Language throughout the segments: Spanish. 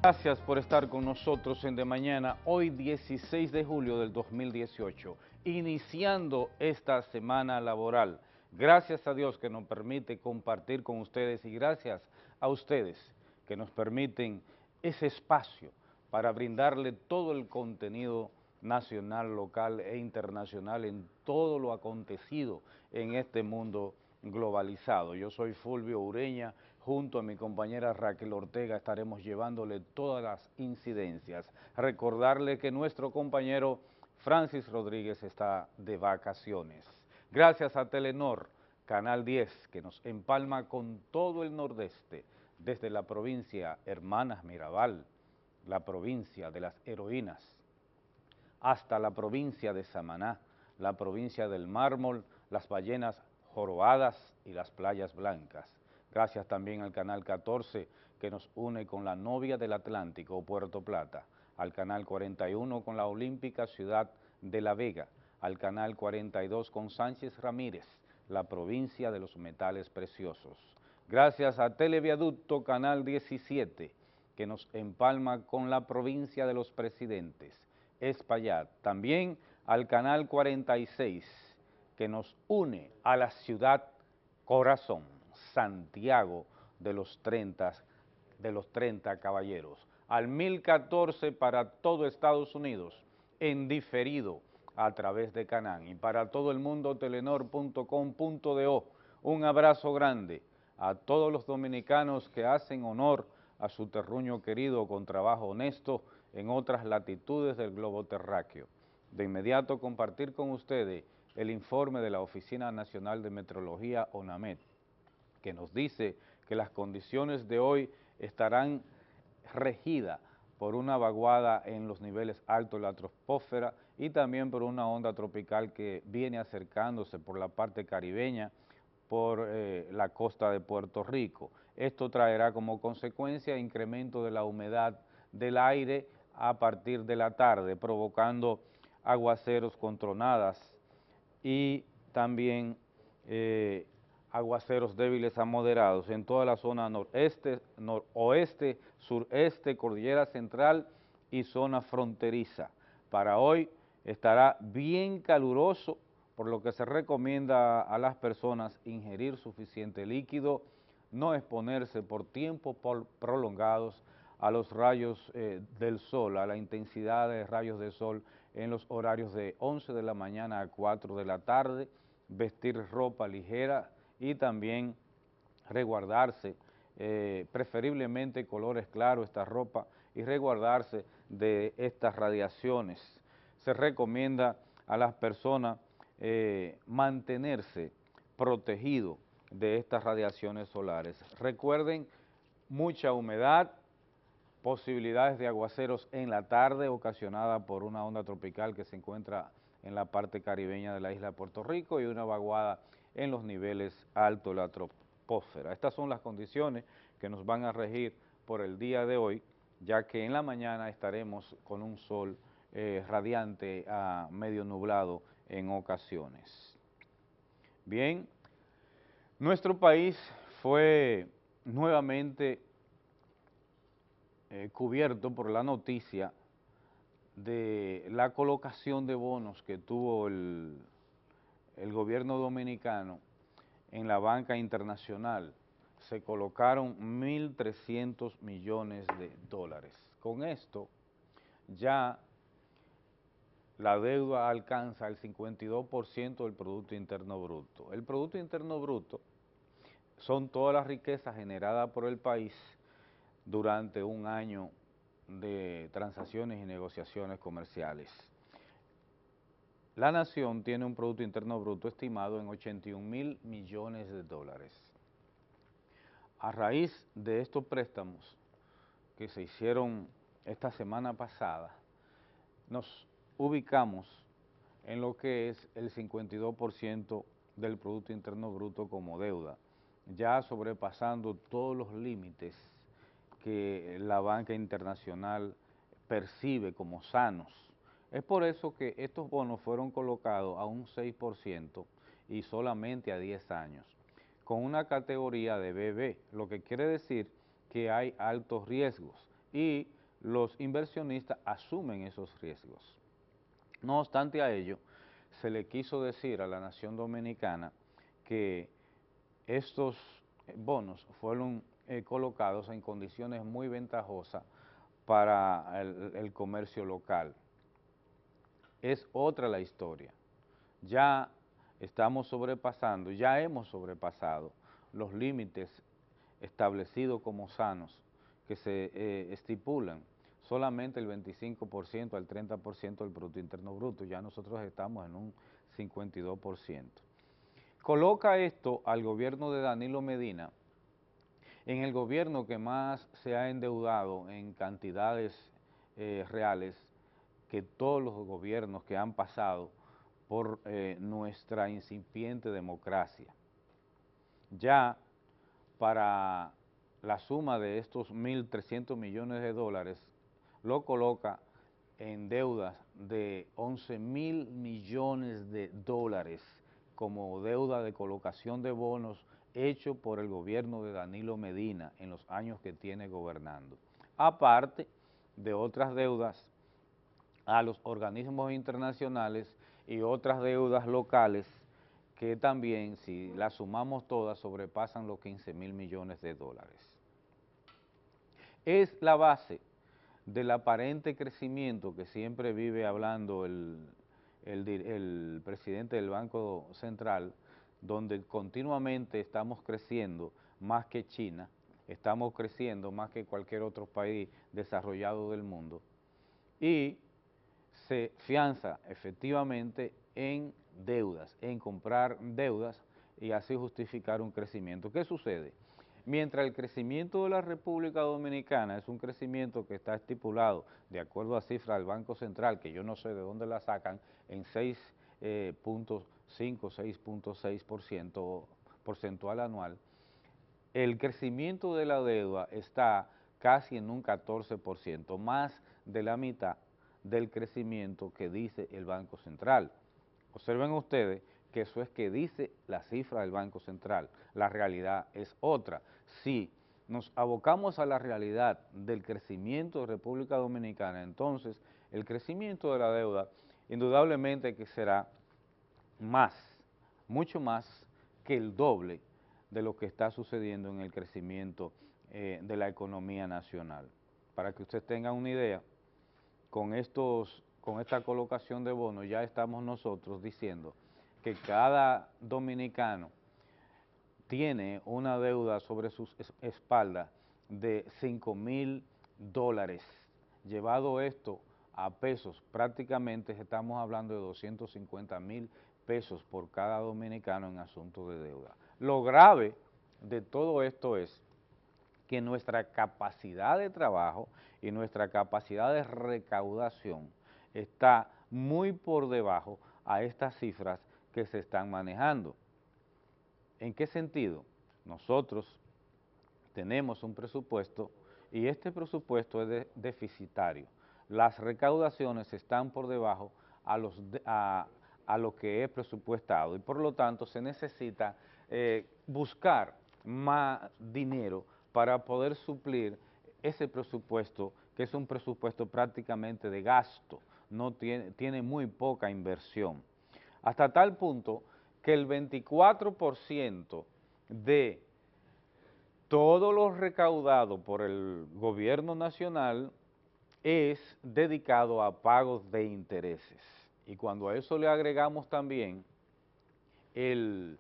Gracias por estar con nosotros en De Mañana, hoy 16 de julio del 2018, iniciando esta semana laboral. Gracias a Dios que nos permite compartir con ustedes y gracias a ustedes que nos permiten ese espacio para brindarle todo el contenido nacional, local e internacional en todo lo acontecido en este mundo globalizado. Yo soy Fulvio Ureña, junto a mi compañera Raquel Ortega estaremos llevándole todas las incidencias. Recordarle que nuestro compañero Francis Rodríguez está de vacaciones. Gracias a Telenor, Canal 10, que nos empalma con todo el nordeste, desde la provincia Hermanas Mirabal, la provincia de las heroínas, hasta la provincia de Samaná, la provincia del mármol, las ballenas jorobadas y las playas blancas. Gracias también al Canal 14 que nos une con la novia del Atlántico, Puerto Plata, al Canal 41 con la olímpica ciudad de La Vega, al Canal 42 con Sánchez Ramírez, la provincia de los metales preciosos. Gracias a Televiaducto Canal 17 que nos empalma con la provincia de los presidentes, Espaillat, también al Canal 46 que nos une a la ciudad corazón, Santiago de los 30 caballeros, al 1014 para todo Estados Unidos, en diferido a través de Canán, y para todo el mundo telenor.com.do. Un abrazo grande a todos los dominicanos que hacen honor a su terruño querido con trabajo honesto en otras latitudes del globo terráqueo. De inmediato compartir con ustedes el informe de la Oficina Nacional de Meteorología, ONAMET, que nos dice que las condiciones de hoy estarán regidas por una vaguada en los niveles altos de la troposfera y también por una onda tropical que viene acercándose por la parte caribeña, por la costa de Puerto Rico. Esto traerá como consecuencia incremento de la humedad del aire a partir de la tarde, provocando aguaceros con tronadas y también aguaceros débiles a moderados en toda la zona noreste, noroeste, sureste, cordillera central y zona fronteriza. Para hoy estará bien caluroso, por lo que se recomienda a las personas ingerir suficiente líquido, no exponerse por tiempos prolongados a los rayos del sol, a la intensidad de rayos de sol en los horarios de 11 de la mañana a 4 de la tarde, vestir ropa ligera y también resguardarse, preferiblemente colores claros esta ropa, y resguardarse de estas radiaciones. Se recomienda a las personas mantenerse protegido de estas radiaciones solares. Recuerden, mucha humedad, posibilidades de aguaceros en la tarde ocasionada por una onda tropical que se encuentra en la parte caribeña de la isla de Puerto Rico y una vaguada en los niveles altos de la troposfera. Estas son las condiciones que nos van a regir por el día de hoy, ya que en la mañana estaremos con un sol radiante a medio nublado en ocasiones. Bien, nuestro país fue nuevamente cubierto por la noticia de la colocación de bonos que tuvo el gobierno dominicano en la banca internacional. Se colocaron 1.300 millones de dólares. Con esto ya la deuda alcanza el 52% del Producto Interno Bruto. El Producto Interno Bruto son todas las riquezas generadas por el país durante un año de transacciones y negociaciones comerciales. La nación tiene un Producto Interno Bruto estimado en 81.000 millones de dólares. A raíz de estos préstamos que se hicieron esta semana pasada, nos ubicamos en lo que es el 52% del Producto Interno Bruto como deuda, ya sobrepasando todos los límites que la banca internacional percibe como sanos. Es por eso que estos bonos fueron colocados a un 6% y solamente a 10 años, con una categoría de BB, lo que quiere decir que hay altos riesgos y los inversionistas asumen esos riesgos. No obstante a ello, se le quiso decir a la nación dominicana que estos bonos fueron colocados en condiciones muy ventajosas para el comercio local. Es otra la historia. Ya estamos sobrepasando, ya hemos sobrepasado los límites establecidos como sanos que se estipulan solamente el 25% al 30% del Producto Interno Bruto, ya nosotros estamos en un 52%. Coloca esto al gobierno de Danilo Medina en el gobierno que más se ha endeudado en cantidades reales que todos los gobiernos que han pasado por nuestra incipiente democracia. Ya para la suma de estos 1.300 millones de dólares, lo coloca en deudas de 11.000 millones de dólares como deuda de colocación de bonos hecho por el gobierno de Danilo Medina en los años que tiene gobernando. Aparte de otras deudas a los organismos internacionales y otras deudas locales que también, si las sumamos todas, sobrepasan los 15.000 millones de dólares. Es la base del aparente crecimiento que siempre vive hablando el presidente del Banco Central, donde continuamente estamos creciendo más que China, estamos creciendo más que cualquier otro país desarrollado del mundo, y se fianza efectivamente en deudas, en comprar deudas y así justificar un crecimiento. ¿Qué sucede? Mientras el crecimiento de la República Dominicana es un crecimiento que está estipulado, de acuerdo a cifras del Banco Central, que yo no sé de dónde la sacan, en 6.5, 6.6% porcentual anual, el crecimiento de la deuda está casi en un 14%, más de la mitad del crecimiento que dice el Banco Central. Observen ustedes que eso es que dice la cifra del Banco Central, la realidad es otra. Si nos abocamos a la realidad del crecimiento de República Dominicana, entonces el crecimiento de la deuda indudablemente que será más, mucho más que el doble de lo que está sucediendo en el crecimiento de la economía nacional. Para que ustedes tengan una idea, con esta colocación de bonos ya estamos nosotros diciendo que cada dominicano tiene una deuda sobre sus espaldas de 5.000 dólares. Llevado esto a pesos, prácticamente estamos hablando de 250.000 pesos por cada dominicano en asuntos de deuda. Lo grave de todo esto es que nuestra capacidad de trabajo y nuestra capacidad de recaudación está muy por debajo a estas cifras que se están manejando. ¿En qué sentido? Nosotros tenemos un presupuesto y este presupuesto es deficitario. Las recaudaciones están por debajo a lo que es presupuestado y por lo tanto se necesita buscar más dinero para poder suplir ese presupuesto, que es un presupuesto prácticamente de gasto, no tiene muy poca inversión. Hasta tal punto que el 24% de todo lo recaudado por el gobierno nacional es dedicado a pagos de intereses. Y cuando a eso le agregamos también el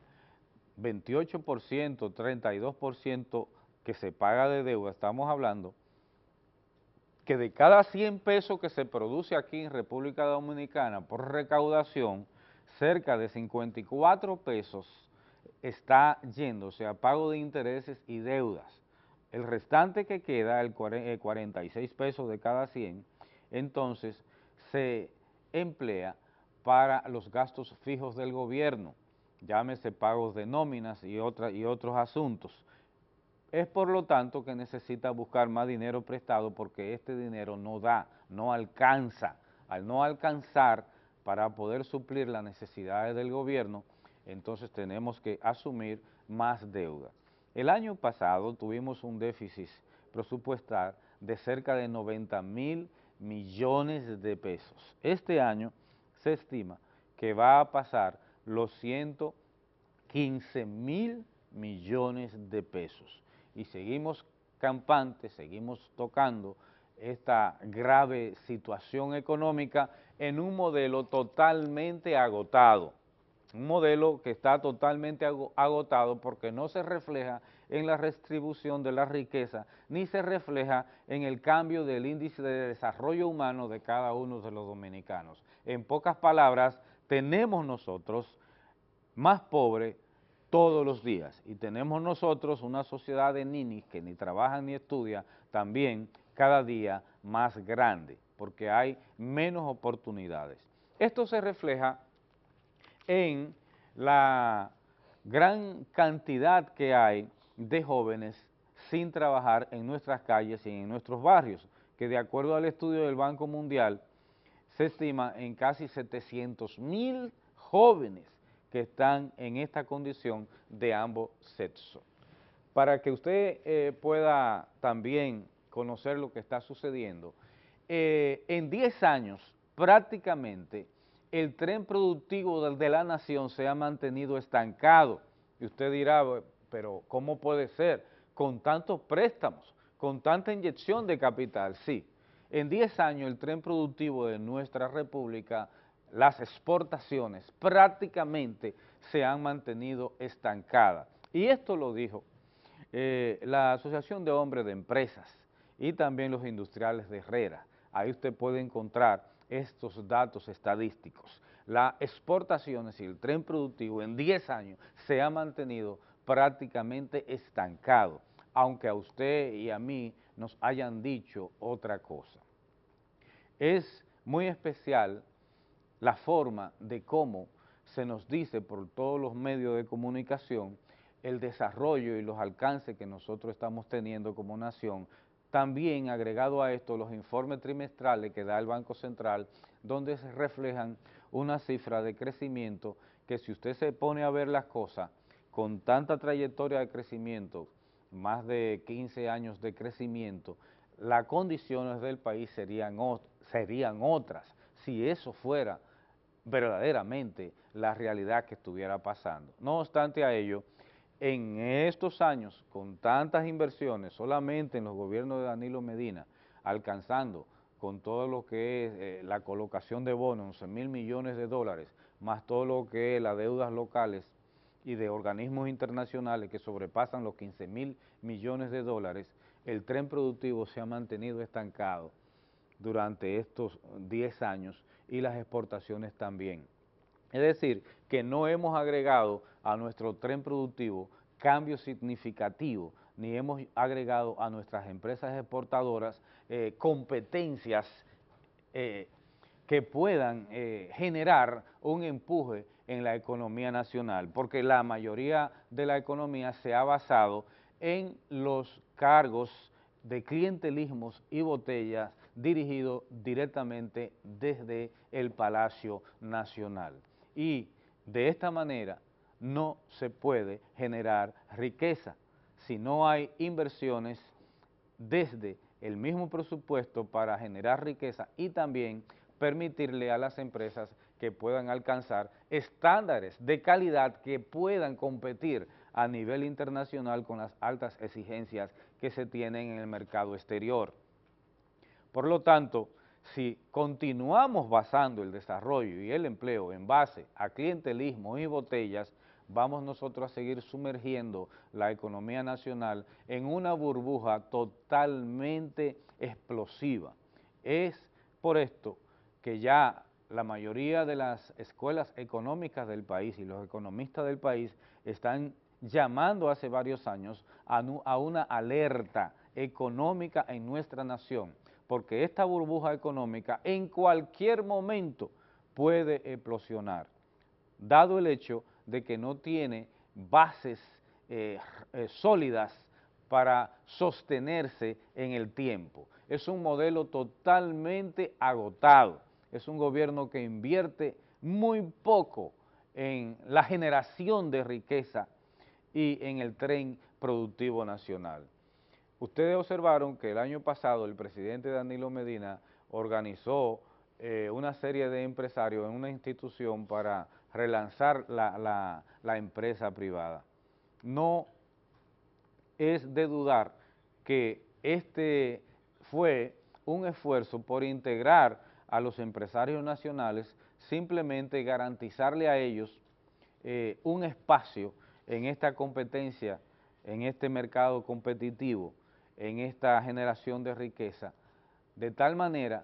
28%, 32% que se paga de deuda, estamos hablando que de cada 100 pesos que se produce aquí en República Dominicana por recaudación, cerca de 54 pesos está yéndose a pago de intereses y deudas. El restante que queda, el 46 pesos de cada 100, entonces se emplea para los gastos fijos del gobierno, llámese pagos de nóminas y otros asuntos. Es por lo tanto que necesita buscar más dinero prestado porque este dinero no da, no alcanza. Al no alcanzar para poder suplir las necesidades del gobierno, entonces tenemos que asumir más deuda. El año pasado tuvimos un déficit presupuestal de cerca de 90.000 millones de pesos. Este año se estima que va a pasar los 115.000 millones de pesos. Y seguimos campantes, seguimos tocando esta grave situación económica en un modelo totalmente agotado. Un modelo que está totalmente agotado porque no se refleja en la redistribución de la riqueza, ni se refleja en el cambio del índice de desarrollo humano de cada uno de los dominicanos. En pocas palabras, tenemos nosotros más pobres todos los días y tenemos nosotros una sociedad de ninis que ni trabajan ni estudian también cada día más grande porque hay menos oportunidades. Esto se refleja en la gran cantidad que hay de jóvenes sin trabajar en nuestras calles y en nuestros barrios, que de acuerdo al estudio del Banco Mundial se estima en casi 700.000 jóvenes que están en esta condición de ambos sexos. Para que usted pueda también conocer lo que está sucediendo, en 10 años prácticamente el tren productivo de la nación se ha mantenido estancado. Y usted dirá, pero ¿cómo puede ser? Con tantos préstamos, con tanta inyección de capital, sí. En 10 años el tren productivo de nuestra república, las exportaciones prácticamente se han mantenido estancadas. Y esto lo dijo la Asociación de Hombres de Empresas y también los industriales de Herrera. Ahí usted puede encontrar estos datos estadísticos. Las exportaciones y el tren productivo en 10 años se ha mantenido prácticamente estancado, aunque a usted y a mí nos hayan dicho otra cosa. Es muy especial la forma de cómo se nos dice por todos los medios de comunicación el desarrollo y los alcances que nosotros estamos teniendo como nación. También agregado a esto los informes trimestrales que da el Banco Central, donde se reflejan una cifra de crecimiento que si usted se pone a ver las cosas, con tanta trayectoria de crecimiento, más de 15 años de crecimiento, las condiciones del país serían otras si eso fuera verdaderamente la realidad que estuviera pasando. No obstante a ello, en estos años, con tantas inversiones, solamente en los gobiernos de Danilo Medina, alcanzando con todo lo que es la colocación de bonos, 11.000 millones de dólares, más todo lo que es las deudas locales y de organismos internacionales que sobrepasan los 15.000 millones de dólares, el tren productivo se ha mantenido estancado durante estos 10 años y las exportaciones también. Es decir, que no hemos agregado a nuestro tren productivo cambios significativos, ni hemos agregado a nuestras empresas exportadoras competencias que puedan generar un empuje en la economía nacional, porque la mayoría de la economía se ha basado en los cargos de clientelismos y botellas dirigidos directamente desde el Palacio Nacional. Y de esta manera no se puede generar riqueza si no hay inversiones desde el mismo presupuesto para generar riqueza y también permitirle a las empresas que puedan alcanzar estándares de calidad que puedan competir a nivel internacional con las altas exigencias que se tienen en el mercado exterior. Por lo tanto, si continuamos basando el desarrollo y el empleo en base a clientelismo y botellas, vamos nosotros a seguir sumergiendo la economía nacional en una burbuja totalmente explosiva. Es por esto que ya la mayoría de las escuelas económicas del país y los economistas del país están llamando hace varios años a una alerta económica en nuestra nación, porque esta burbuja económica en cualquier momento puede explosionar, dado el hecho de que no tiene bases sólidas para sostenerse en el tiempo. Es un modelo totalmente agotado, es un gobierno que invierte muy poco en la generación de riqueza y en el tren productivo nacional. Ustedes observaron que el año pasado el presidente Danilo Medina organizó una serie de empresarios en una institución para relanzar la empresa privada. No es de dudar que este fue un esfuerzo por integrar a los empresarios nacionales, simplemente garantizarle a ellos un espacio en esta competencia, en este mercado competitivo, en esta generación de riqueza, de tal manera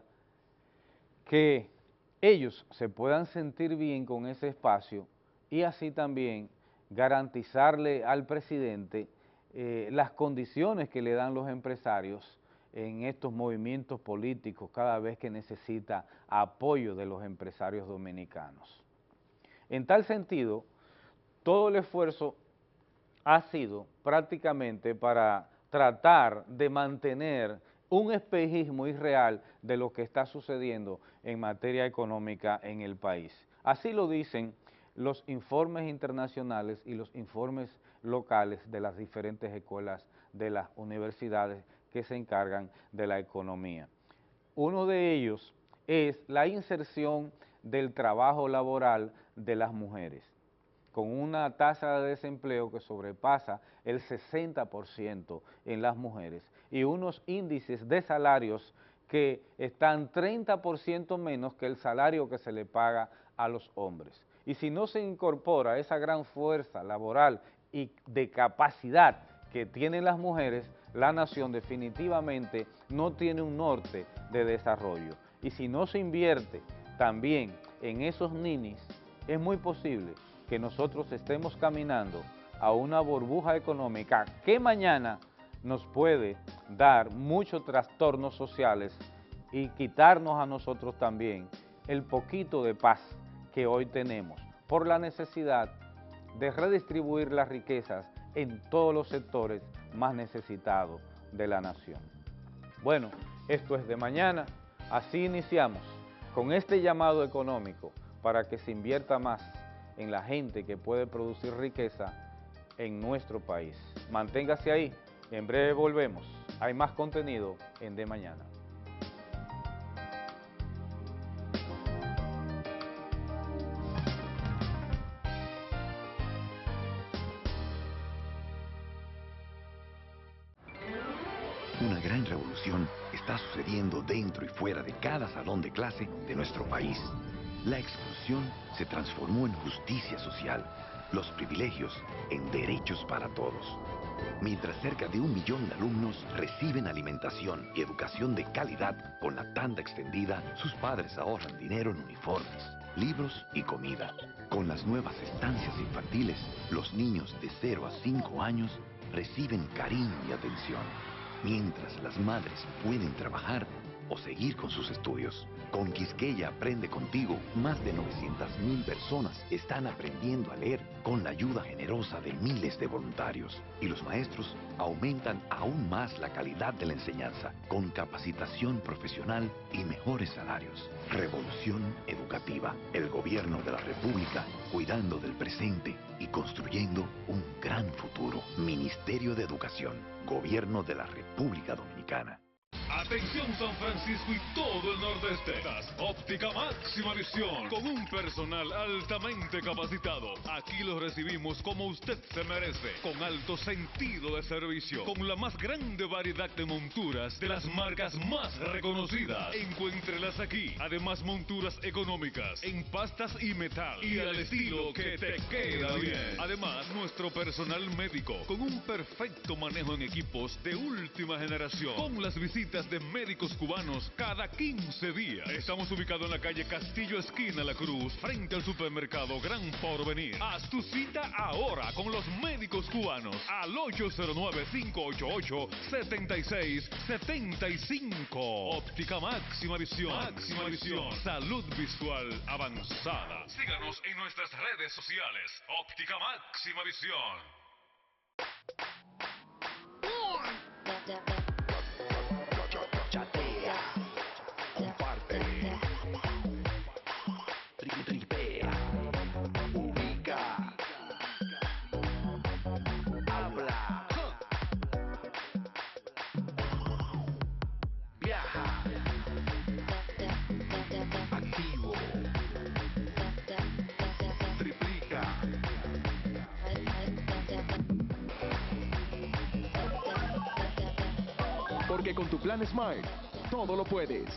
que ellos se puedan sentir bien con ese espacio y así también garantizarle al presidente las condiciones que le dan los empresarios en estos movimientos políticos cada vez que necesita apoyo de los empresarios dominicanos. En tal sentido, todo el esfuerzo ha sido prácticamente para tratar de mantener un espejismo irreal de lo que está sucediendo en materia económica en el país. Así lo dicen los informes internacionales y los informes locales de las diferentes escuelas de las universidades que se encargan de la economía. Uno de ellos es la inserción del trabajo laboral de las mujeres, con una tasa de desempleo que sobrepasa el 60% en las mujeres y unos índices de salarios que están 30% menos que el salario que se le paga a los hombres. Y si no se incorpora esa gran fuerza laboral y de capacidad que tienen las mujeres, la nación definitivamente no tiene un norte de desarrollo. Y si no se invierte también en esos ninis, es muy posible que nosotros estemos caminando a una burbuja económica que mañana nos puede dar muchos trastornos sociales y quitarnos a nosotros también el poquito de paz que hoy tenemos por la necesidad de redistribuir las riquezas en todos los sectores más necesitados de la nación. Bueno, esto es de mañana, así iniciamos con este llamado económico para que se invierta más en la gente que puede producir riqueza en nuestro país. Manténgase ahí, en breve volvemos. Hay más contenido en De Mañana. Una gran revolución está sucediendo dentro y fuera de cada salón de clase de nuestro país. La exclusión se transformó en justicia social, los privilegios en derechos para todos. Mientras cerca de 1 millón de alumnos reciben alimentación y educación de calidad con la tanda extendida, sus padres ahorran dinero en uniformes, libros y comida. Con las nuevas estancias infantiles, los niños de 0 a 5 años reciben cariño y atención, mientras las madres pueden trabajar o seguir con sus estudios. Con Quisqueya Aprende Contigo, más de 900.000 personas están aprendiendo a leer con la ayuda generosa de miles de voluntarios. Y los maestros aumentan aún más la calidad de la enseñanza, con capacitación profesional y mejores salarios. Revolución educativa. El gobierno de la República cuidando del presente y construyendo un gran futuro. Ministerio de Educación. Gobierno de la República Dominicana. Atención San Francisco y todo el nordeste. Óptica Máxima Visión, con un personal altamente capacitado. Aquí lo recibimos como usted se merece, con alto sentido de servicio, con la más grande variedad de monturas de las marcas más reconocidas. Encuéntrelas aquí. Además, monturas económicas en pastas y metal y al estilo que te queda bien. Además, nuestro personal médico con un perfecto manejo en equipos de última generación, con las visitas de médicos cubanos cada 15 días. Estamos ubicados en la calle Castillo, esquina La Cruz, frente al supermercado Gran Porvenir. Haz tu cita ahora con los médicos cubanos al 809-588-7675. Óptica Máxima Visión. Máxima Visión. Salud visual avanzada. Síganos en nuestras redes sociales. Óptica Máxima Visión. Chatea, comparte, tripea, ubica, habla. porque con tu plan Smart, todo lo puedes.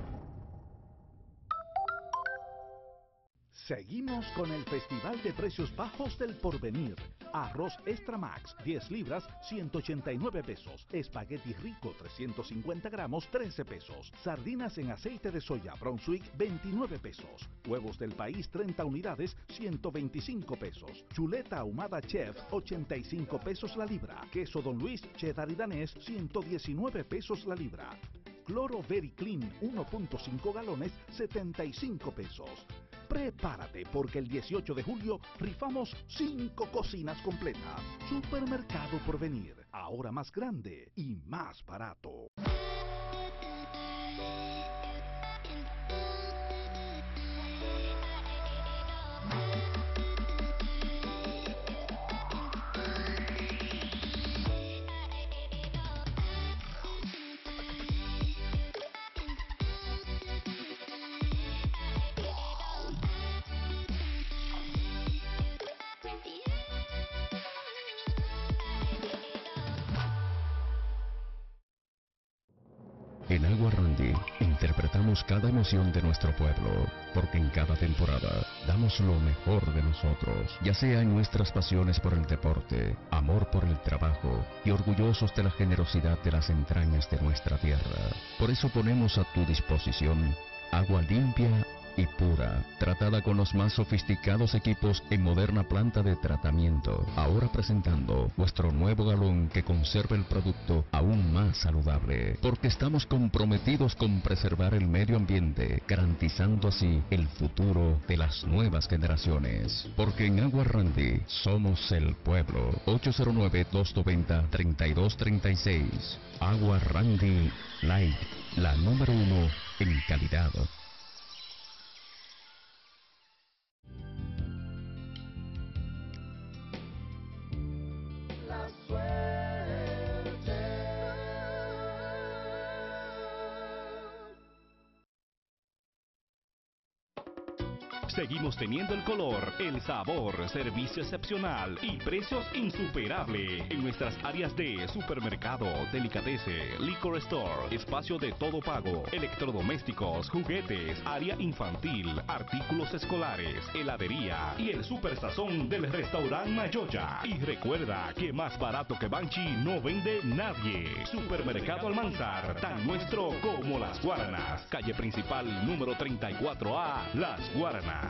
Seguimos con el Festival de Precios Bajos del Porvenir. Arroz Extra Max, 10 libras, 189 pesos. Espagueti Rico, 350 gramos, 13 pesos. Sardinas en aceite de soya Brunswick, 29 pesos. Huevos del País, 30 unidades, 125 pesos. Chuleta ahumada Chef, 85 pesos la libra. Queso Don Luis, cheddar y danés, 119 pesos la libra. Cloro Very Clean, 1.5 galones, 75 pesos. Prepárate porque el 18 de julio rifamos 5 cocinas completas. Supermercado Porvenir, ahora más grande y más barato. En Agua Randy interpretamos cada emoción de nuestro pueblo, porque en cada temporada damos lo mejor de nosotros, ya sea en nuestras pasiones por el deporte, amor por el trabajo y orgullosos de la generosidad de las entrañas de nuestra tierra. Por eso ponemos a tu disposición agua limpia y pura, tratada con los más sofisticados equipos en moderna planta de tratamiento. Ahora presentando nuestro nuevo galón que conserva el producto aún más saludable, porque estamos comprometidos con preservar el medio ambiente, garantizando así el futuro de las nuevas generaciones. Porque en Agua Randy somos el pueblo. 809-290-3236. Agua Randy Light, la número 1 en calidad. Seguimos teniendo el color, el sabor, servicio excepcional y precios insuperables en nuestras áreas de supermercado, delicatessen, liquor store, espacio de todo pago, electrodomésticos, juguetes, área infantil, artículos escolares, heladería y el super sazón del restaurante Mayoya. Y recuerda que más barato que Banchi no vende nadie. Supermercado Almanzar, tan nuestro como Las Guaranas. Calle principal número 34A, Las Guaranas.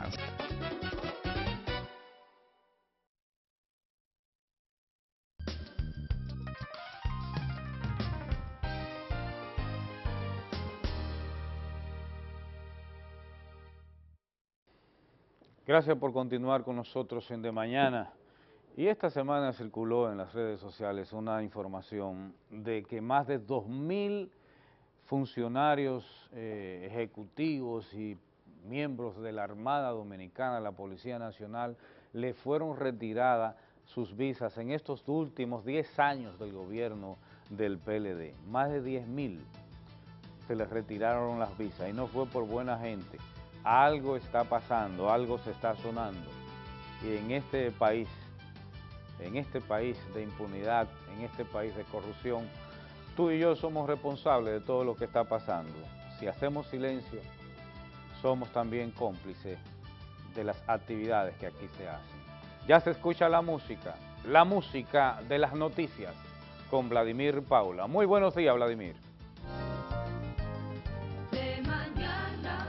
Gracias por continuar con nosotros en De Mañana. Y esta semana circuló en las redes sociales una información de que más de 2.000 funcionarios ejecutivos y miembros de la Armada Dominicana, la Policía Nacional, le fueron retiradas sus visas en estos últimos 10 años del gobierno del PLD. Más de 10.000 se les retiraron las visas y no fue por buena gente. Algo está pasando, algo se está sonando. Y en este país de impunidad, en este país de corrupción, tú y yo somos responsables de todo lo que está pasando. Si hacemos silencio, somos también cómplices de las actividades que aquí se hacen. Ya se escucha la música de las noticias con Vladimir Paula. Muy buenos días, Vladimir. De mañana.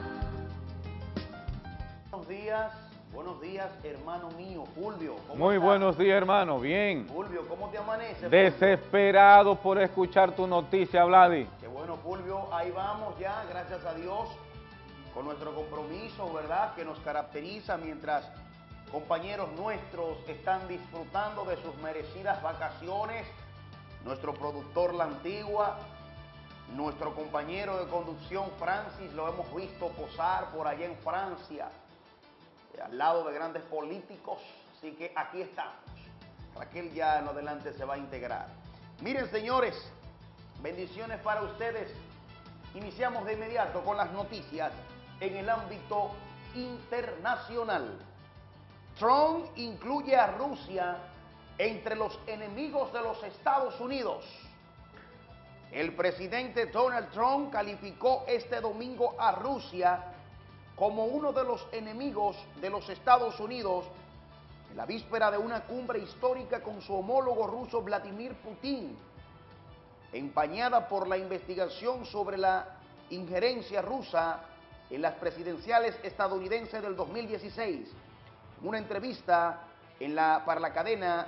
Buenos días, hermano mío, Fulvio. Muy buenos días, hermano, bien. Fulvio, ¿cómo te amanece? Desesperado por escuchar tu noticia, Vladi. Qué bueno, Fulvio, ahí vamos ya, gracias a Dios, con nuestro compromiso, ¿verdad?, que nos caracteriza mientras compañeros nuestros están disfrutando de sus merecidas vacaciones. Nuestro productor La Antigua, nuestro compañero de conducción Francis, lo hemos visto posar por allá en Francia, al lado de grandes políticos, así que aquí estamos. Raquel ya en adelante se va a integrar. Miren, señores, bendiciones para ustedes. Iniciamos de inmediato con las noticias en el ámbito internacional. Trump incluye a Rusia entre los enemigos de los Estados Unidos. El presidente Donald Trump calificó este domingo a Rusia como uno de los enemigos de los Estados Unidos en la víspera de una cumbre histórica con su homólogo ruso Vladimir Putin, empañada por la investigación sobre la injerencia rusa en las presidenciales estadounidenses del 2016. En una entrevista para la cadena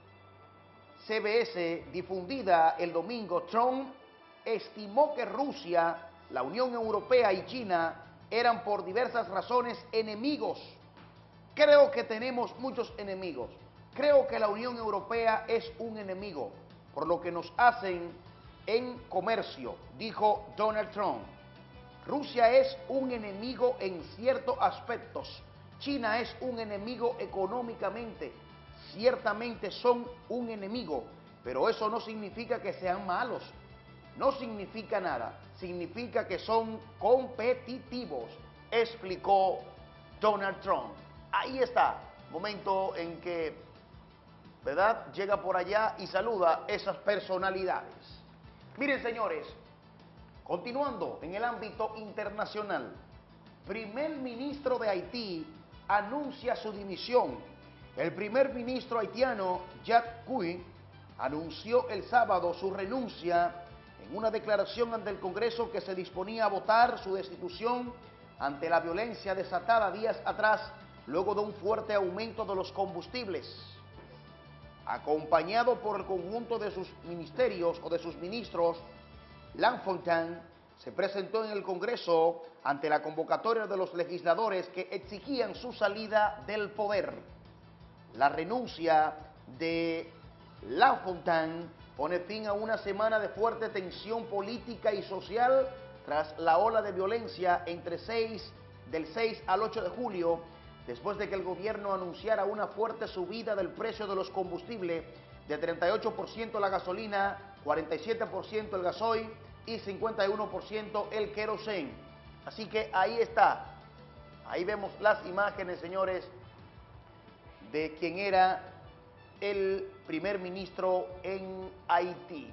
CBS difundida el domingo, Trump estimó que Rusia, la Unión Europea y China eran por diversas razones enemigos. Creo que tenemos muchos enemigos. Creo que la Unión Europea es un enemigo por lo que nos hacen en comercio, dijo Donald Trump. Rusia es un enemigo en ciertos aspectos. China es un enemigo económicamente. Ciertamente son un enemigo, pero eso no significa que sean malos. No significa nada. Significa que son competitivos, explicó Donald Trump. Ahí está, momento en que, ¿verdad?, llega por allá y saluda esas personalidades. Miren, señores, continuando en el ámbito internacional, primer ministro de Haití anuncia su dimisión. El primer ministro haitiano, Jacques Cuy, anunció el sábado su renuncia en una declaración ante el Congreso que se disponía a votar su destitución ante la violencia desatada días atrás, luego de un fuerte aumento de los combustibles. Acompañado por el conjunto de sus ministerios o de sus ministros, Lafontaine se presentó en el Congreso ante la convocatoria de los legisladores que exigían su salida del poder. La renuncia de Lafontaine pone fin a una semana de fuerte tensión política y social tras la ola de violencia del 6 al 8 de julio, después de que el gobierno anunciara una fuerte subida del precio de los combustibles de 38% la gasolina, 47% el gasoil y 51% el queroseno. Así que ahí está. Ahí vemos las imágenes, señores, de quien era el primer ministro en Haití.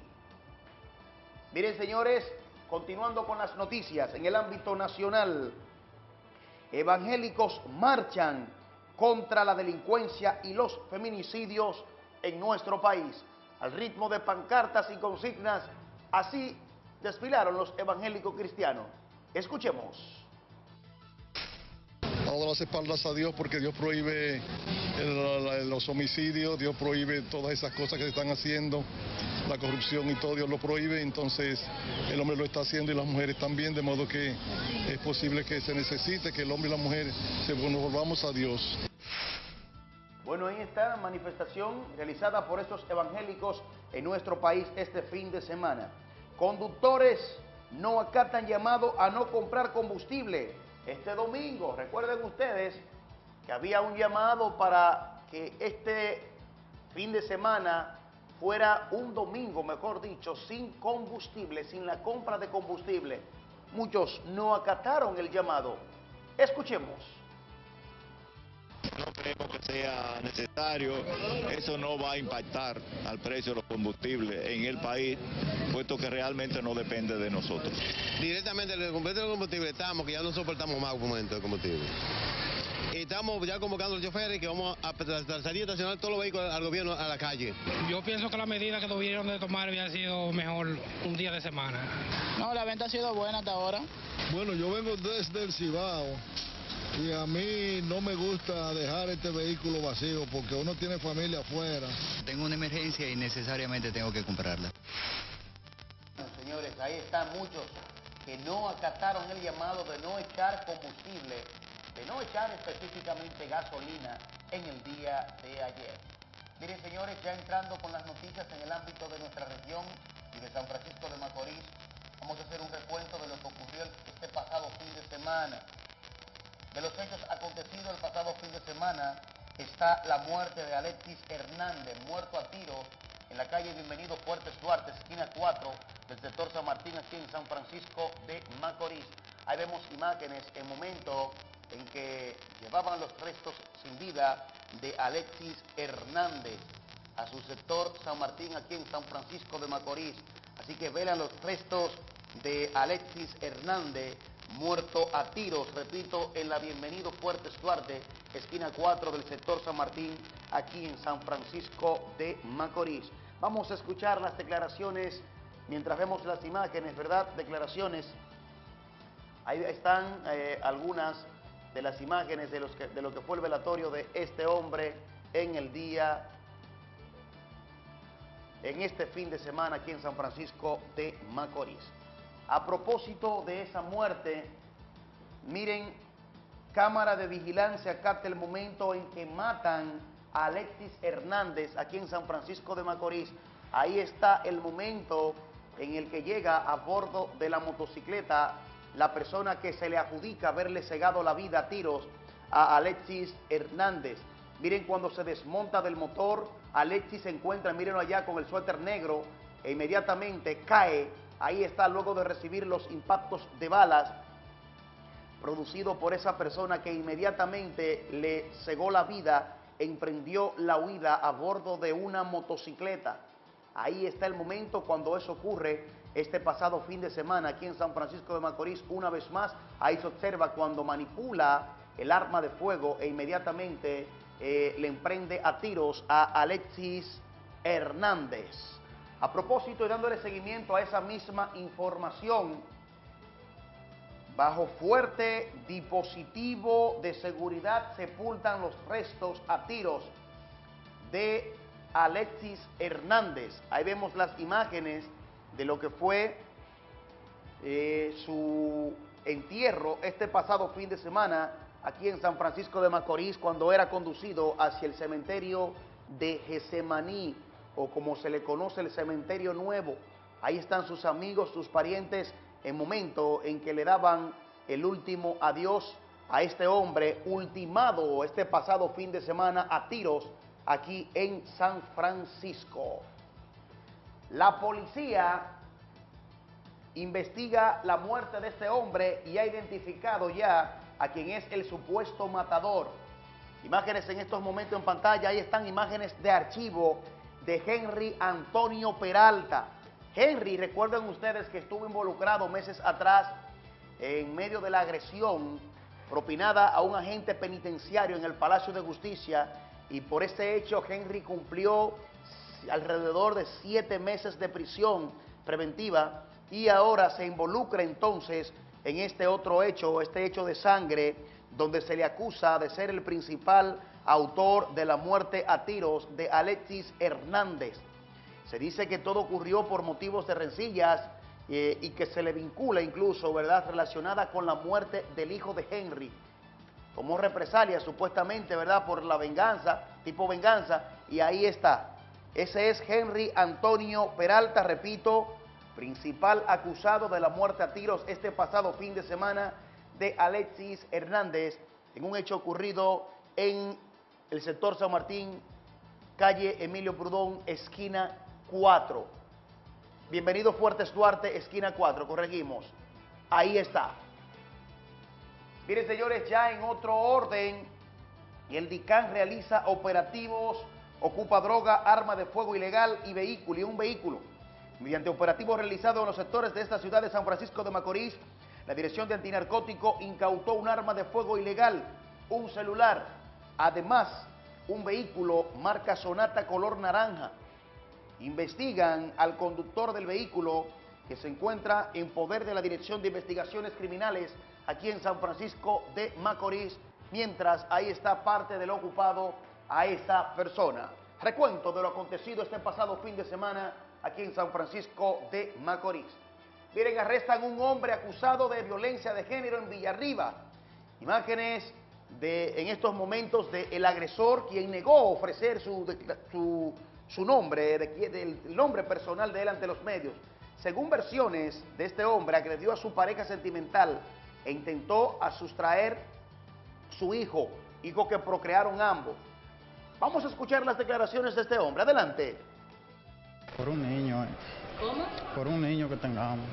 Miren, señores, continuando con las noticias en el ámbito nacional, evangélicos marchan contra la delincuencia y los feminicidios en nuestro país. Al ritmo de pancartas y consignas, así desfilaron los evangélicos cristianos. Escuchemos. Dando las espaldas a Dios porque Dios prohíbe los homicidios, Dios prohíbe todas esas cosas que se están haciendo, la corrupción y todo, Dios lo prohíbe, entonces el hombre lo está haciendo y las mujeres también, de modo que es posible que se necesite que el hombre y la mujer nos volvamos a Dios. Bueno, ahí está la manifestación realizada por estos evangélicos en nuestro país este fin de semana. Conductores no acatan llamado a no comprar combustible. Este domingo, recuerden ustedes que había un llamado para que este fin de semana fuera un domingo, mejor dicho, sin combustible, sin la compra de combustible. Muchos no acataron el llamado. Escuchemos. No creemos que sea necesario, eso no va a impactar al precio de los combustibles en el país, puesto que realmente no depende de nosotros. Directamente el combustible estamos, que ya no soportamos más un momento de combustible. Y estamos ya convocando a los choferes que vamos a salir a estacionar todos los vehículos al gobierno a la calle. Yo pienso que la medida que tuvieron de tomar había sido mejor un día de semana. No, la venta ha sido buena hasta ahora. Bueno, yo vengo desde el Cibao. Y a mí no me gusta dejar este vehículo vacío porque uno tiene familia afuera. Tengo una emergencia y necesariamente tengo que comprarla. Señores, ahí están muchos que no acataron el llamado de no echar combustible, de no echar específicamente gasolina en el día de ayer. Miren, señores, ya entrando con las noticias en el ámbito de nuestra región y de San Francisco de Macorís, vamos a hacer un recuento de lo que ocurrió este pasado fin de semana. De los hechos acontecidos el pasado fin de semana está la muerte de Alexis Hernández, muerto a tiros en la calle Bienvenido Fuertes Duarte, esquina 4 del sector San Martín, aquí en San Francisco de Macorís. Ahí vemos imágenes en momento en que llevaban los restos sin vida de Alexis Hernández a su sector San Martín, aquí en San Francisco de Macorís. Así que velan los restos de Alexis Hernández, muerto a tiros, repito, en la Bienvenido Fuertes Duarte, esquina 4 del sector San Martín, aquí en San Francisco de Macorís. Vamos a escuchar las declaraciones mientras vemos las imágenes, ¿verdad? Declaraciones. Ahí están algunas de las imágenes de lo que fue el velatorio de este hombre en este fin de semana aquí en San Francisco de Macorís. A propósito de esa muerte, miren, cámara de vigilancia capta el momento en que matan a Alexis Hernández aquí en San Francisco de Macorís. Ahí está el momento en el que llega a bordo de la motocicleta la persona que se le adjudica haberle cegado la vida a tiros a Alexis Hernández. Miren cuando se desmonta del motor, Alexis se encuentra, mírenlo allá con el suéter negro, e inmediatamente cae. Ahí está luego de recibir los impactos de balas producidos por esa persona que inmediatamente le cegó la vida, emprendió la huida a bordo de una motocicleta. Ahí está el momento cuando eso ocurre este pasado fin de semana aquí en San Francisco de Macorís. Una vez más, ahí se observa cuando manipula el arma de fuego e inmediatamente le emprende a tiros a Alexis Hernández. A propósito y dándole seguimiento a esa misma información, bajo fuerte dispositivo de seguridad sepultan los restos a tiros de Alexis Hernández. Ahí vemos las imágenes de lo que fue su entierro este pasado fin de semana aquí en San Francisco de Macorís, cuando era conducido hacia el cementerio de Getsemaní, o como se le conoce, el Cementerio Nuevo. Ahí están sus amigos, sus parientes, en momento en que le daban el último adiós a este hombre ultimado este pasado fin de semana a tiros aquí en San Francisco. La policía investiga la muerte de este hombre y ha identificado ya a quien es el supuesto matador. Imágenes en estos momentos en pantalla, ahí están imágenes de archivo de Henry Antonio Peralta. Henry, recuerden ustedes que estuvo involucrado meses atrás en medio de la agresión propinada a un agente penitenciario en el Palacio de Justicia, y por este hecho Henry cumplió alrededor de 7 meses de prisión preventiva y ahora se involucra entonces en este otro hecho, este hecho de sangre, donde se le acusa de ser el principal autor de la muerte a tiros de Alexis Hernández. Se dice que todo ocurrió por motivos de rencillas y que se le vincula incluso, ¿verdad?, relacionada con la muerte del hijo de Henry, como represalia supuestamente, ¿verdad?, por la venganza, tipo venganza, y ahí está. Ese es Henry Antonio Peralta, repito, principal acusado de la muerte a tiros este pasado fin de semana de Alexis Hernández, en un hecho ocurrido en el sector San Martín, calle Emilio Prudón, esquina 4. Bienvenido Fuertes Duarte, esquina 4, corregimos. Ahí está. Miren, señores, ya en otro orden, el DICAN realiza operativos, ocupa droga, arma de fuego ilegal y un vehículo. Mediante operativos realizados en los sectores de esta ciudad de San Francisco de Macorís, la Dirección de Antinarcótico incautó un arma de fuego ilegal, un celular, además un vehículo marca Sonata color naranja. Investigan al conductor del vehículo, que se encuentra en poder de la Dirección de Investigaciones Criminales aquí en San Francisco de Macorís, mientras ahí está parte del ocupado a esa persona. Recuento de lo acontecido este pasado fin de semana aquí en San Francisco de Macorís. Miren, arrestan un hombre acusado de violencia de género en Villarriba. Imágenes en estos momentos del agresor, quien negó ofrecer su nombre, el nombre personal de él ante los medios. Según versiones de este hombre, agredió a su pareja sentimental e intentó sustraer su hijo que procrearon ambos. Vamos a escuchar las declaraciones de este hombre. Adelante. Por un niño. ¿Cómo? Por un niño que tengamos.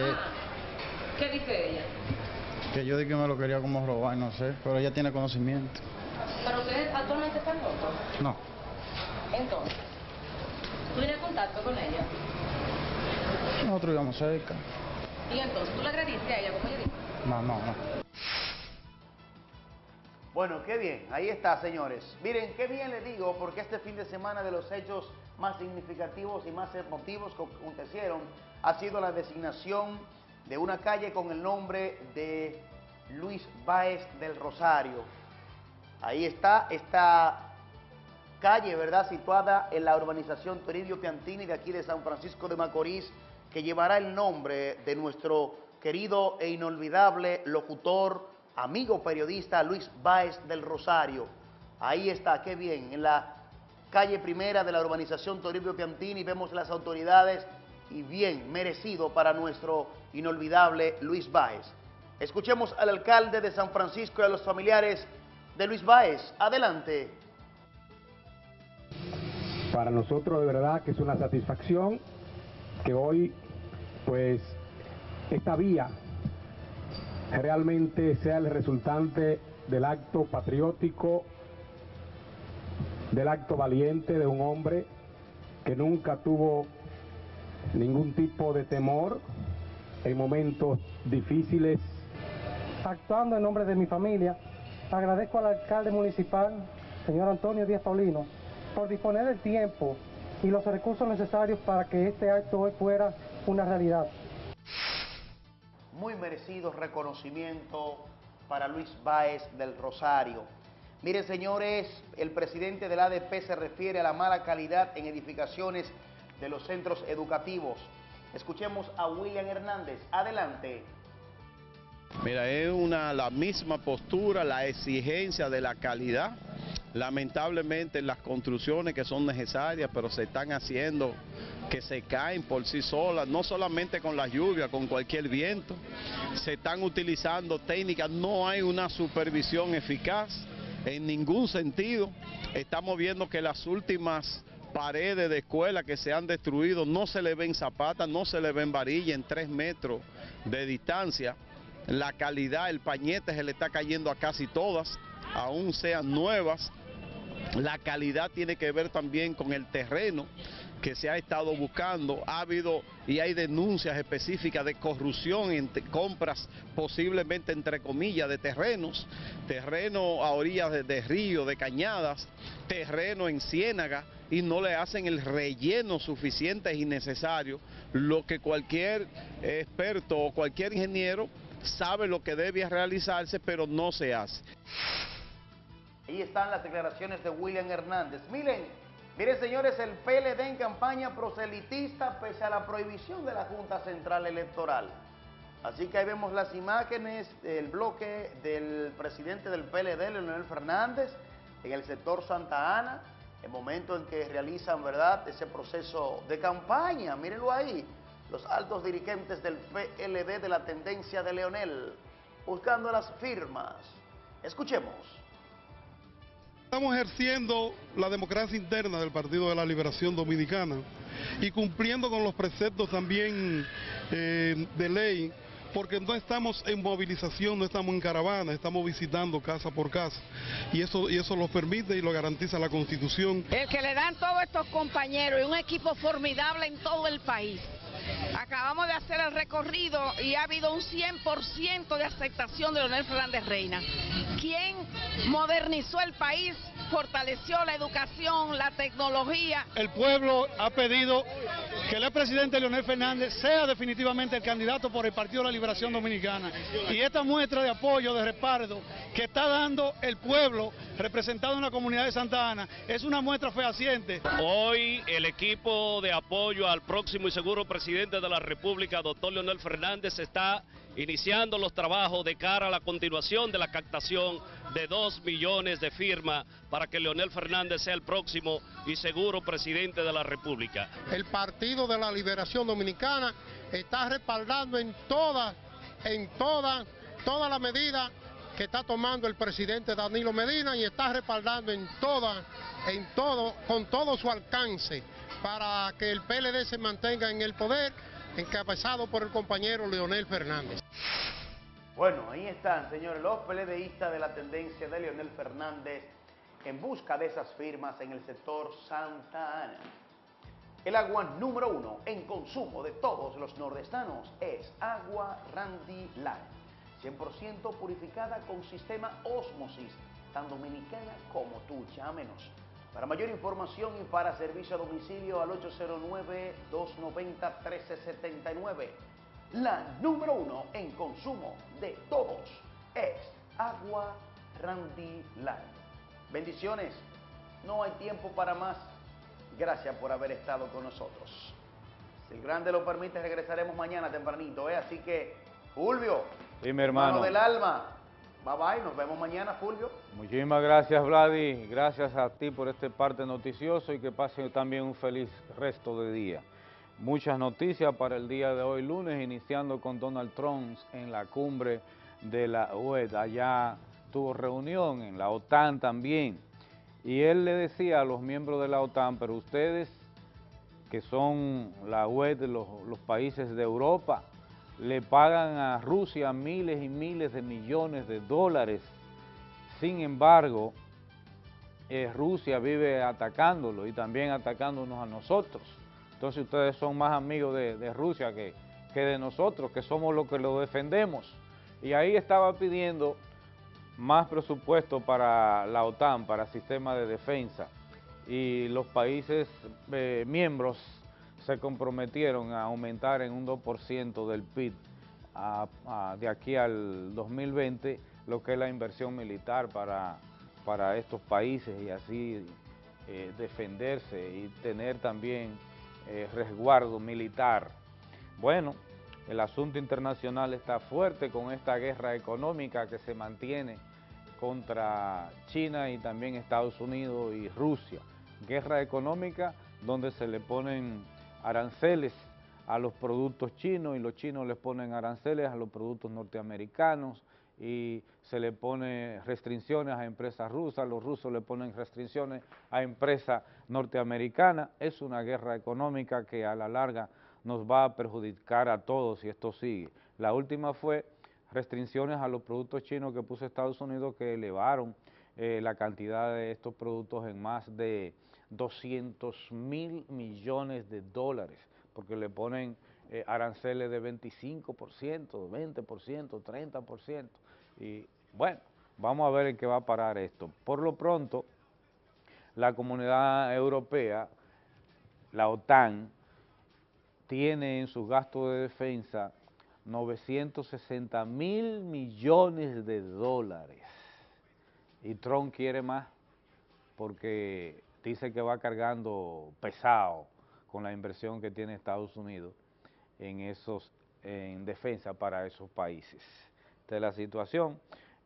¿Qué dice ella? Que yo dije que me lo quería como robar, no sé, pero ella tiene conocimiento. ¿Pero ustedes actualmente están locos? No. Entonces, ¿tú tienes contacto con ella? Nosotros íbamos cerca. Y entonces, ¿tú le agrediste a ella, como ella dijo? No. Bueno, qué bien, ahí está, señores. Miren, qué bien le digo, porque este fin de semana de los hechos más significativos y más emotivos que acontecieron ha sido la designación de una calle con el nombre de Luis Báez del Rosario. Ahí está esta calle, ¿verdad?, situada en la urbanización Toribio Piantini de aquí de San Francisco de Macorís, que llevará el nombre de nuestro querido e inolvidable locutor, amigo periodista Luis Báez del Rosario. Ahí está, qué bien, en la calle primera de la urbanización Toribio Piantini vemos las autoridades y bien merecido para nuestro inolvidable Luis Báez. Escuchemos al alcalde de San Francisco y a los familiares de Luis Báez. Adelante. Para nosotros de verdad que es una satisfacción que hoy, pues, esta vía realmente sea el resultante del acto patriótico, del acto valiente de un hombre que nunca tuvo ningún tipo de temor en momentos difíciles. Actuando en nombre de mi familia, agradezco al alcalde municipal, señor Antonio Díaz Paulino, por disponer del tiempo y los recursos necesarios para que este acto hoy fuera una realidad. Muy merecido reconocimiento para Luis Báez del Rosario. Miren, señores, el presidente del ADP se refiere a la mala calidad en edificaciones de los centros educativos. Escuchemos a William Hernández. Adelante. Mira, es la misma postura, la exigencia de la calidad. Lamentablemente las construcciones que son necesarias, pero se están haciendo, que se caen por sí solas, no solamente con la lluvia, con cualquier viento. Se están utilizando técnicas, no hay una supervisión eficaz en ningún sentido. Estamos viendo que las últimas paredes de escuelas que se han destruido no se le ven zapatas, no se le ven varillas en 3 metros de distancia. La calidad, el pañete se le está cayendo a casi todas, aún sean nuevas. La calidad tiene que ver también con el terreno que se ha estado buscando. Ha habido y hay denuncias específicas de corrupción en compras posiblemente entre comillas de terrenos a orillas de ríos, de cañadas, terreno en ciénaga, y no le hacen el relleno suficiente y necesario, lo que cualquier experto o cualquier ingeniero sabe lo que debe realizarse, pero no se hace. Ahí están las declaraciones de William Hernández. Miren, señores, el PLD en campaña proselitista pese a la prohibición de la Junta Central Electoral. Así que ahí vemos las imágenes del bloque del presidente del PLD, Leonel Fernández, en el sector Santa Ana, el momento en que realizan, ¿verdad?, ese proceso de campaña. Mírenlo ahí, los altos dirigentes del PLD de la tendencia de Leonel, buscando las firmas. Escuchemos. Estamos ejerciendo la democracia interna del Partido de la Liberación Dominicana y cumpliendo con los preceptos también de ley, porque no estamos en movilización, no estamos en caravana, estamos visitando casa por casa, y eso lo permite y lo garantiza la Constitución. El que le dan todos estos compañeros y un equipo formidable en todo el país. Acabamos de hacer el recorrido y ha habido un 100% de aceptación de Leonel Fernández Reina, quien modernizó el país, fortaleció la educación, la tecnología. El pueblo ha pedido que el expresidente Leonel Fernández sea definitivamente el candidato por el Partido de la Liberación Dominicana. Y esta muestra de apoyo, de respaldo que está dando el pueblo representado en la comunidad de Santa Ana es una muestra fehaciente. Hoy el equipo de apoyo al próximo y seguro presidente de la República, doctor Leonel Fernández, está iniciando los trabajos de cara a la continuación de la captación de 2 millones de firmas para que Leonel Fernández sea el próximo y seguro presidente de la República. El Partido de la Liberación Dominicana está respaldando en toda la medida que está tomando el presidente Danilo Medina, y está respaldando con todo su alcance para que el PLD se mantenga en el poder, encabezado por el compañero Leonel Fernández. Bueno, ahí están, señores, los PLDistas de la tendencia de Leonel Fernández en busca de esas firmas en el sector Santa Ana. El agua número 1 en consumo de todos los nordestanos es agua Randy Light, 100% purificada con sistema Osmosis, tan dominicana como tú. Llámenos. Para mayor información y para servicio a domicilio al 809-290-1379. La número 1 en consumo de todos es agua Randy Light. Bendiciones, no hay tiempo para más. Gracias por haber estado con nosotros. Si el grande lo permite, regresaremos mañana tempranito, Así que, Fulvio, sí, mi hermano del alma, bye bye, nos vemos mañana, Fulvio. Muchísimas gracias, Vladi. Gracias a ti por este parte noticioso y que pasen también un feliz resto de día. Muchas noticias para el día de hoy, lunes, iniciando con Donald Trump en la cumbre de la UE. Allá tuvo reunión en la OTAN también. Y él le decía a los miembros de la OTAN, pero ustedes, que son la UE de los países de Europa, le pagan a Rusia miles y miles de millones de dólares. Sin embargo, Rusia vive atacándolo y también atacándonos a nosotros. Entonces ustedes son más amigos de Rusia que de nosotros, que somos los que lo defendemos. Y ahí estaba pidiendo más presupuesto para la OTAN, para el sistema de defensa, y los países miembros se comprometieron a aumentar en un 2% del PIB de aquí al 2020 lo que es la inversión militar para estos países y así defenderse y tener también resguardo militar. Bueno, el asunto internacional está fuerte con esta guerra económica que se mantiene contra China y también Estados Unidos y Rusia. Guerra económica donde se le ponen aranceles a los productos chinos y los chinos les ponen aranceles a los productos norteamericanos y se le pone restricciones a empresas rusas, los rusos le ponen restricciones a empresas norteamericanas. Es una guerra económica que a la larga nos va a perjudicar a todos si esto sigue. La última fue restricciones a los productos chinos que puso Estados Unidos, que elevaron la cantidad de estos productos en más de 200.000 millones de dólares, porque le ponen aranceles de 25%, 20%, 30%. Y bueno, vamos a ver en qué va a parar esto. Por lo pronto, la Comunidad Europea, la OTAN, tiene en sus gastos de defensa 960.000 millones de dólares. Y Trump quiere más porque dice que va cargando pesado con la inversión que tiene Estados Unidos en defensa para esos países. Esta es la situación.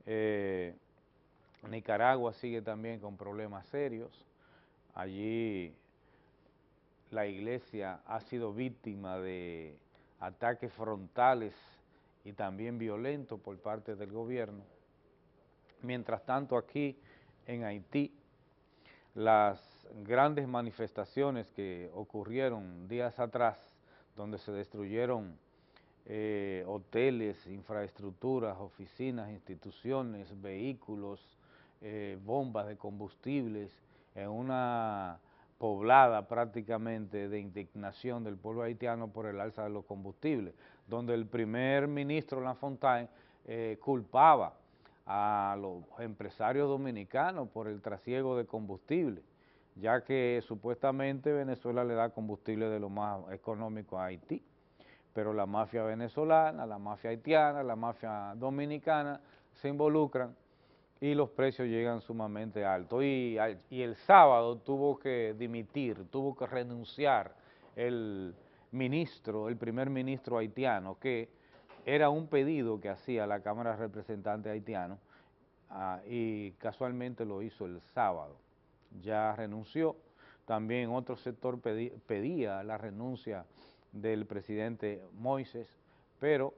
Nicaragua sigue también con problemas serios. Allí la iglesia ha sido víctima de ataques frontales y también violentos por parte del gobierno. Mientras tanto, aquí en Haití, las grandes manifestaciones que ocurrieron días atrás, donde se destruyeron hoteles, infraestructuras, oficinas, instituciones, vehículos, bombas de combustibles, en una poblada prácticamente de indignación del pueblo haitiano por el alza de los combustibles, donde el primer ministro Lafontaine culpaba a los empresarios dominicanos por el trasiego de combustible, ya que supuestamente Venezuela le da combustible de lo más económico a Haití, pero la mafia venezolana, la mafia haitiana, la mafia dominicana se involucran y los precios llegan sumamente altos. Y el sábado tuvo que dimitir, tuvo que renunciar el primer ministro haitiano, que era un pedido que hacía la Cámara de Representantes haitiano, y casualmente lo hizo el sábado. Ya renunció. También otro sector pedía la renuncia del presidente Moïse, pero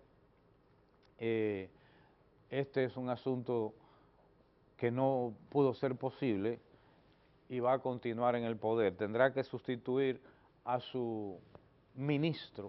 este es un asunto que no pudo ser posible y va a continuar en el poder. Tendrá que sustituir a su ministro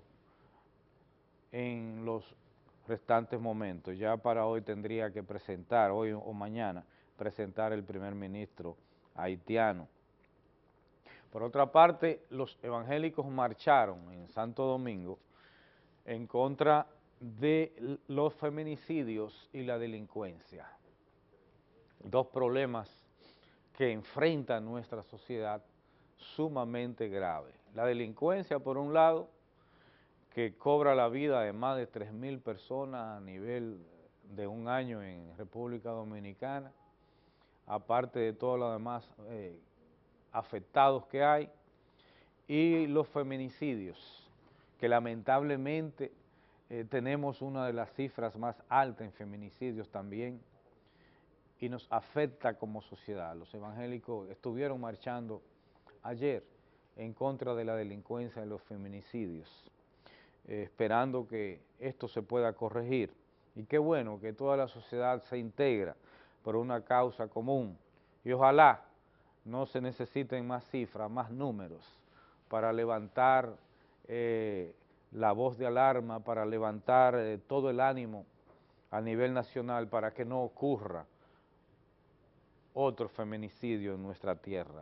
en los restantes momentos. Ya para hoy tendría que presentar, hoy o mañana, presentar el primer ministro haitiano. Por otra parte, los evangélicos marcharon en Santo Domingo en contra de los feminicidios y la delincuencia. Dos problemas que enfrenta nuestra sociedad sumamente graves. La delincuencia, por un lado, que cobra la vida de más de 3.000 personas a nivel de un año en República Dominicana, aparte de todos los demás afectados que hay, y los feminicidios, que lamentablemente tenemos una de las cifras más altas en feminicidios también, y nos afecta como sociedad. Los evangélicos estuvieron marchando ayer en contra de la delincuencia y los feminicidios, esperando que esto se pueda corregir. Y qué bueno que toda la sociedad se integra por una causa común, y ojalá no se necesiten más cifras, más números, para levantar la voz de alarma, para levantar todo el ánimo a nivel nacional para que no ocurra otro feminicidio en nuestra tierra.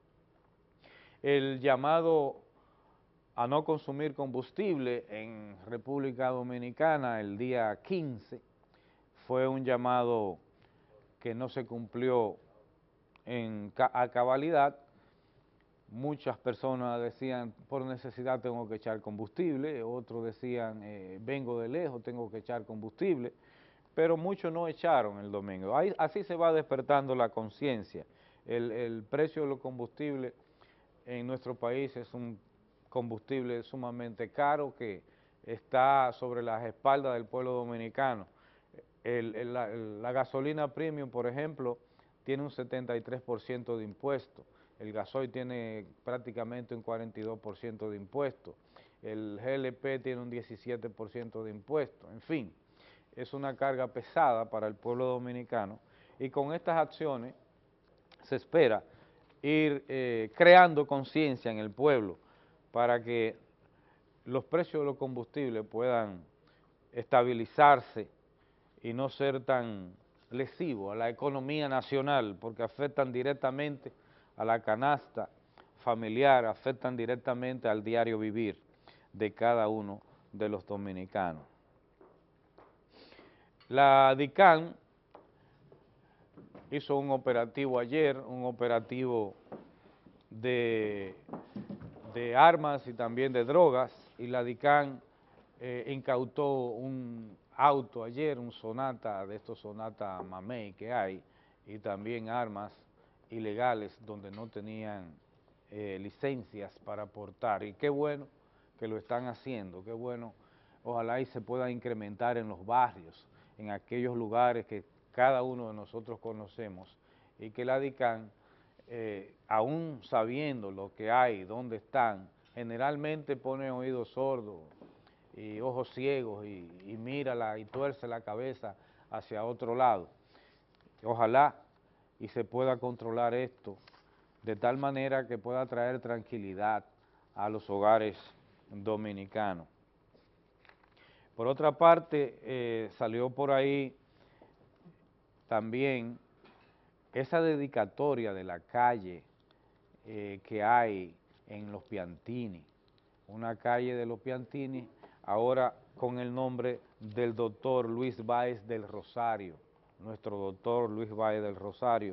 El llamado a no consumir combustible en República Dominicana el día 15 fue un llamado que no se cumplió a cabalidad. Muchas personas decían, por necesidad tengo que echar combustible, otros decían, vengo de lejos, tengo que echar combustible, pero muchos no echaron el domingo. Así se va despertando la conciencia. El precio de los combustibles en nuestro país es un combustible sumamente caro que está sobre las espaldas del pueblo dominicano. La gasolina premium, por ejemplo, tiene un 73% de impuesto. El gasoil tiene prácticamente un 42% de impuesto, el GLP tiene un 17% de impuesto, en fin, es una carga pesada para el pueblo dominicano, y con estas acciones se espera ir creando conciencia en el pueblo para que los precios de los combustibles puedan estabilizarse y no ser tan lesivos a la economía nacional, porque afectan directamente a la canasta familiar, afectan directamente al diario vivir de cada uno de los dominicanos. La DICAN hizo un operativo ayer, un operativo de armas y también de drogas, y la DICAN incautó un auto ayer, un Sonata, de estos Sonata Mamey que hay, y también armas ilegales donde no tenían licencias para portar, y qué bueno que lo están haciendo, qué bueno, ojalá y se pueda incrementar en los barrios, en aquellos lugares que cada uno de nosotros conocemos, y que la DICAN, aún sabiendo lo que hay, dónde están, generalmente pone oídos sordos y ojos ciegos y mira y tuerce la cabeza hacia otro lado. Ojalá y se pueda controlar esto de tal manera que pueda traer tranquilidad a los hogares dominicanos. Por otra parte, salió por ahí también esa dedicatoria de la calle que hay en Los Piantini, una calle de Los Piantini, ahora con el nombre del doctor Luis Báez del Rosario, nuestro doctor Luis Báez del Rosario,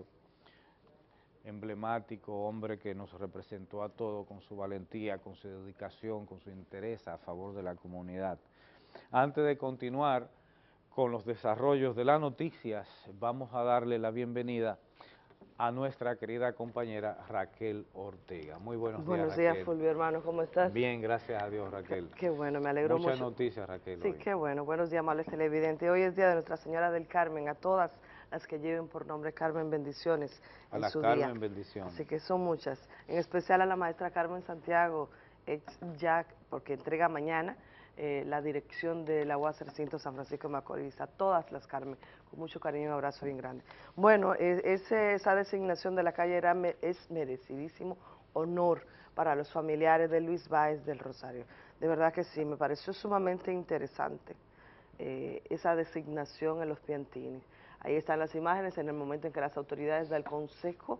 emblemático hombre que nos representó a todos con su valentía, con su dedicación, con su interés a favor de la comunidad. Antes de continuar con los desarrollos de las noticias, vamos a darle la bienvenida a nuestra querida compañera Raquel Ortega. Muy buenos días, Raquel. Buenos días, Fulvio, hermano, ¿cómo estás? Bien, gracias a Dios, Raquel. Qué bueno, me alegro mucho. Muchas noticias, Raquel. Sí, hoy. qué bueno. Buenos días, amables televidentes. Hoy es día de Nuestra Señora del Carmen, a todas las que lleven por nombre Carmen, bendiciones A en la su Carmen, día. bendiciones. Así que son muchas. En especial a la maestra Carmen Santiago, ex Jack, porque entrega mañana la dirección de la UAS Recinto San Francisco de Macorís, a todas las Carmen, con mucho cariño y un abrazo bien grande. Bueno, esa designación de la calle es merecidísimo honor para los familiares de Luis Báez del Rosario. De verdad que sí, me pareció sumamente interesante esa designación en Los Piantini. Ahí están las imágenes en el momento en que las autoridades del Consejo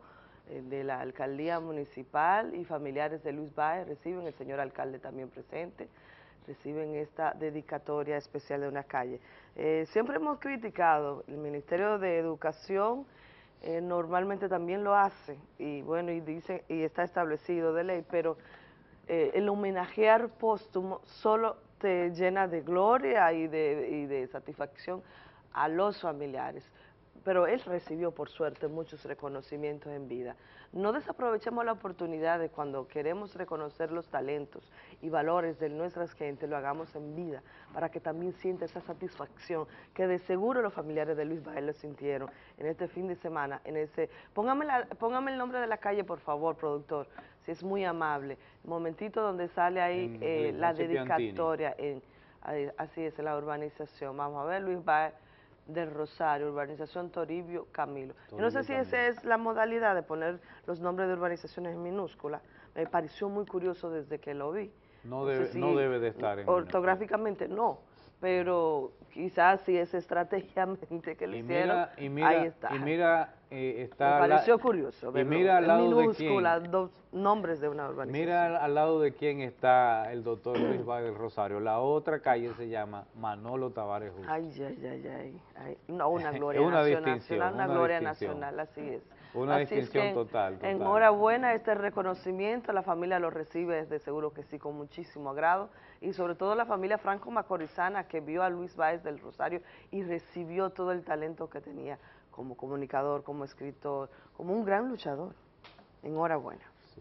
de la alcaldía municipal y familiares de Luis Báez reciben, el señor alcalde también presente, reciben esta dedicatoria especial de una calle. Siempre hemos criticado, el Ministerio de Educación normalmente también lo hace, y bueno, y dice, y está establecido de ley, pero el homenajear póstumo solo te llena de gloria y de satisfacción a los familiares. Pero él recibió, por suerte, muchos reconocimientos en vida. No desaprovechemos la oportunidad de cuando queremos reconocer los talentos y valores de nuestras gentes, lo hagamos en vida, para que también sienta esa satisfacción, que de seguro los familiares de Luis Báez lo sintieron en este fin de semana, en ese... Póngame el nombre de la calle, por favor, productor, si es muy amable. Un momentito donde sale ahí la dedicatoria, así es, en la urbanización. Vamos a ver, Luis Báez del Rosario, urbanización Toribio Camilo. Yo no sé si esa es la modalidad de poner los nombres de urbanizaciones en minúscula. Me pareció muy curioso desde que lo vi. No debe de estar en ortográficamente no, pero quizás si es estratégicamente que lo hicieron, ahí está. Y mira, está... Me pareció curioso verlo. Y mira al lado minúscula, dos nombres de una urbanización. Mira al lado de quién está el doctor Luis Báez del Rosario. La otra calle se llama Manolo Tavares Justo. Ay. No, una gloria nacional, una gloria nacional, así es. Una distinción total. Enhorabuena este reconocimiento, la familia lo recibe desde seguro que sí, con muchísimo agrado, y sobre todo la familia franco-macorizana que vio a Luis Báez del Rosario y recibió todo el talento que tenía como comunicador, como escritor, como un gran luchador. Enhorabuena. Sí.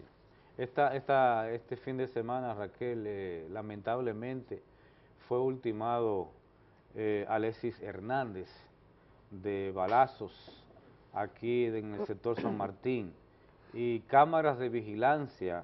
Este fin de semana, Raquel, lamentablemente fue ultimado Alexis Hernández de balazos aquí en el sector San Martín, y cámaras de vigilancia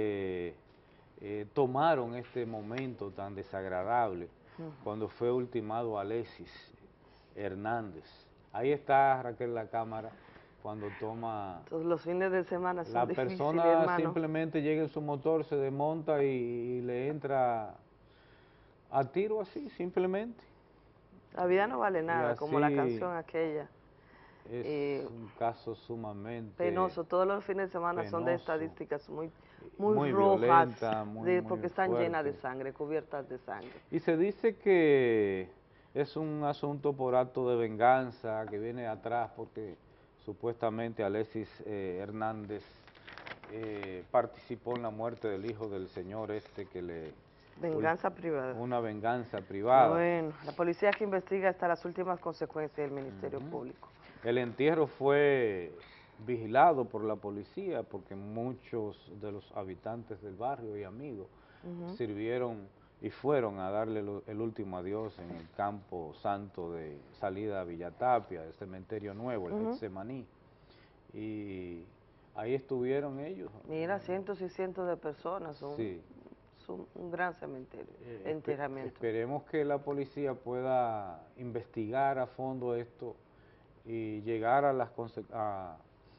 tomaron este momento tan desagradable cuando fue ultimado Alexis Hernández. Ahí está, Raquel, la cámara cuando toma... Todos los fines de semana son difíciles, persona hermano. Simplemente llega en su motor, se desmonta y le entra a tiro así, simplemente. La vida no vale nada, como la canción aquella. Es un caso sumamente penoso. Todos los fines de semana son de estadísticas muy rojas, violenta, porque están llenas de sangre, cubiertas de sangre. Y se dice que es un asunto por acto de venganza que viene atrás, porque supuestamente Alexis Hernández participó en la muerte del hijo del señor que le... Venganza privada. Una venganza privada. Bueno, la policía que investiga hasta las últimas consecuencias del Ministerio Público. El entierro fue vigilado por la policía porque muchos de los habitantes del barrio y amigos sirvieron y fueron a darle el último adiós en el campo santo de salida a Villatapia, el cementerio nuevo, el Getsemaní. Y ahí estuvieron ellos. Mira, cientos y cientos de personas. Sí. Es un gran cementerio, enterramiento. Esperemos que la policía pueda investigar a fondo esto y llegar a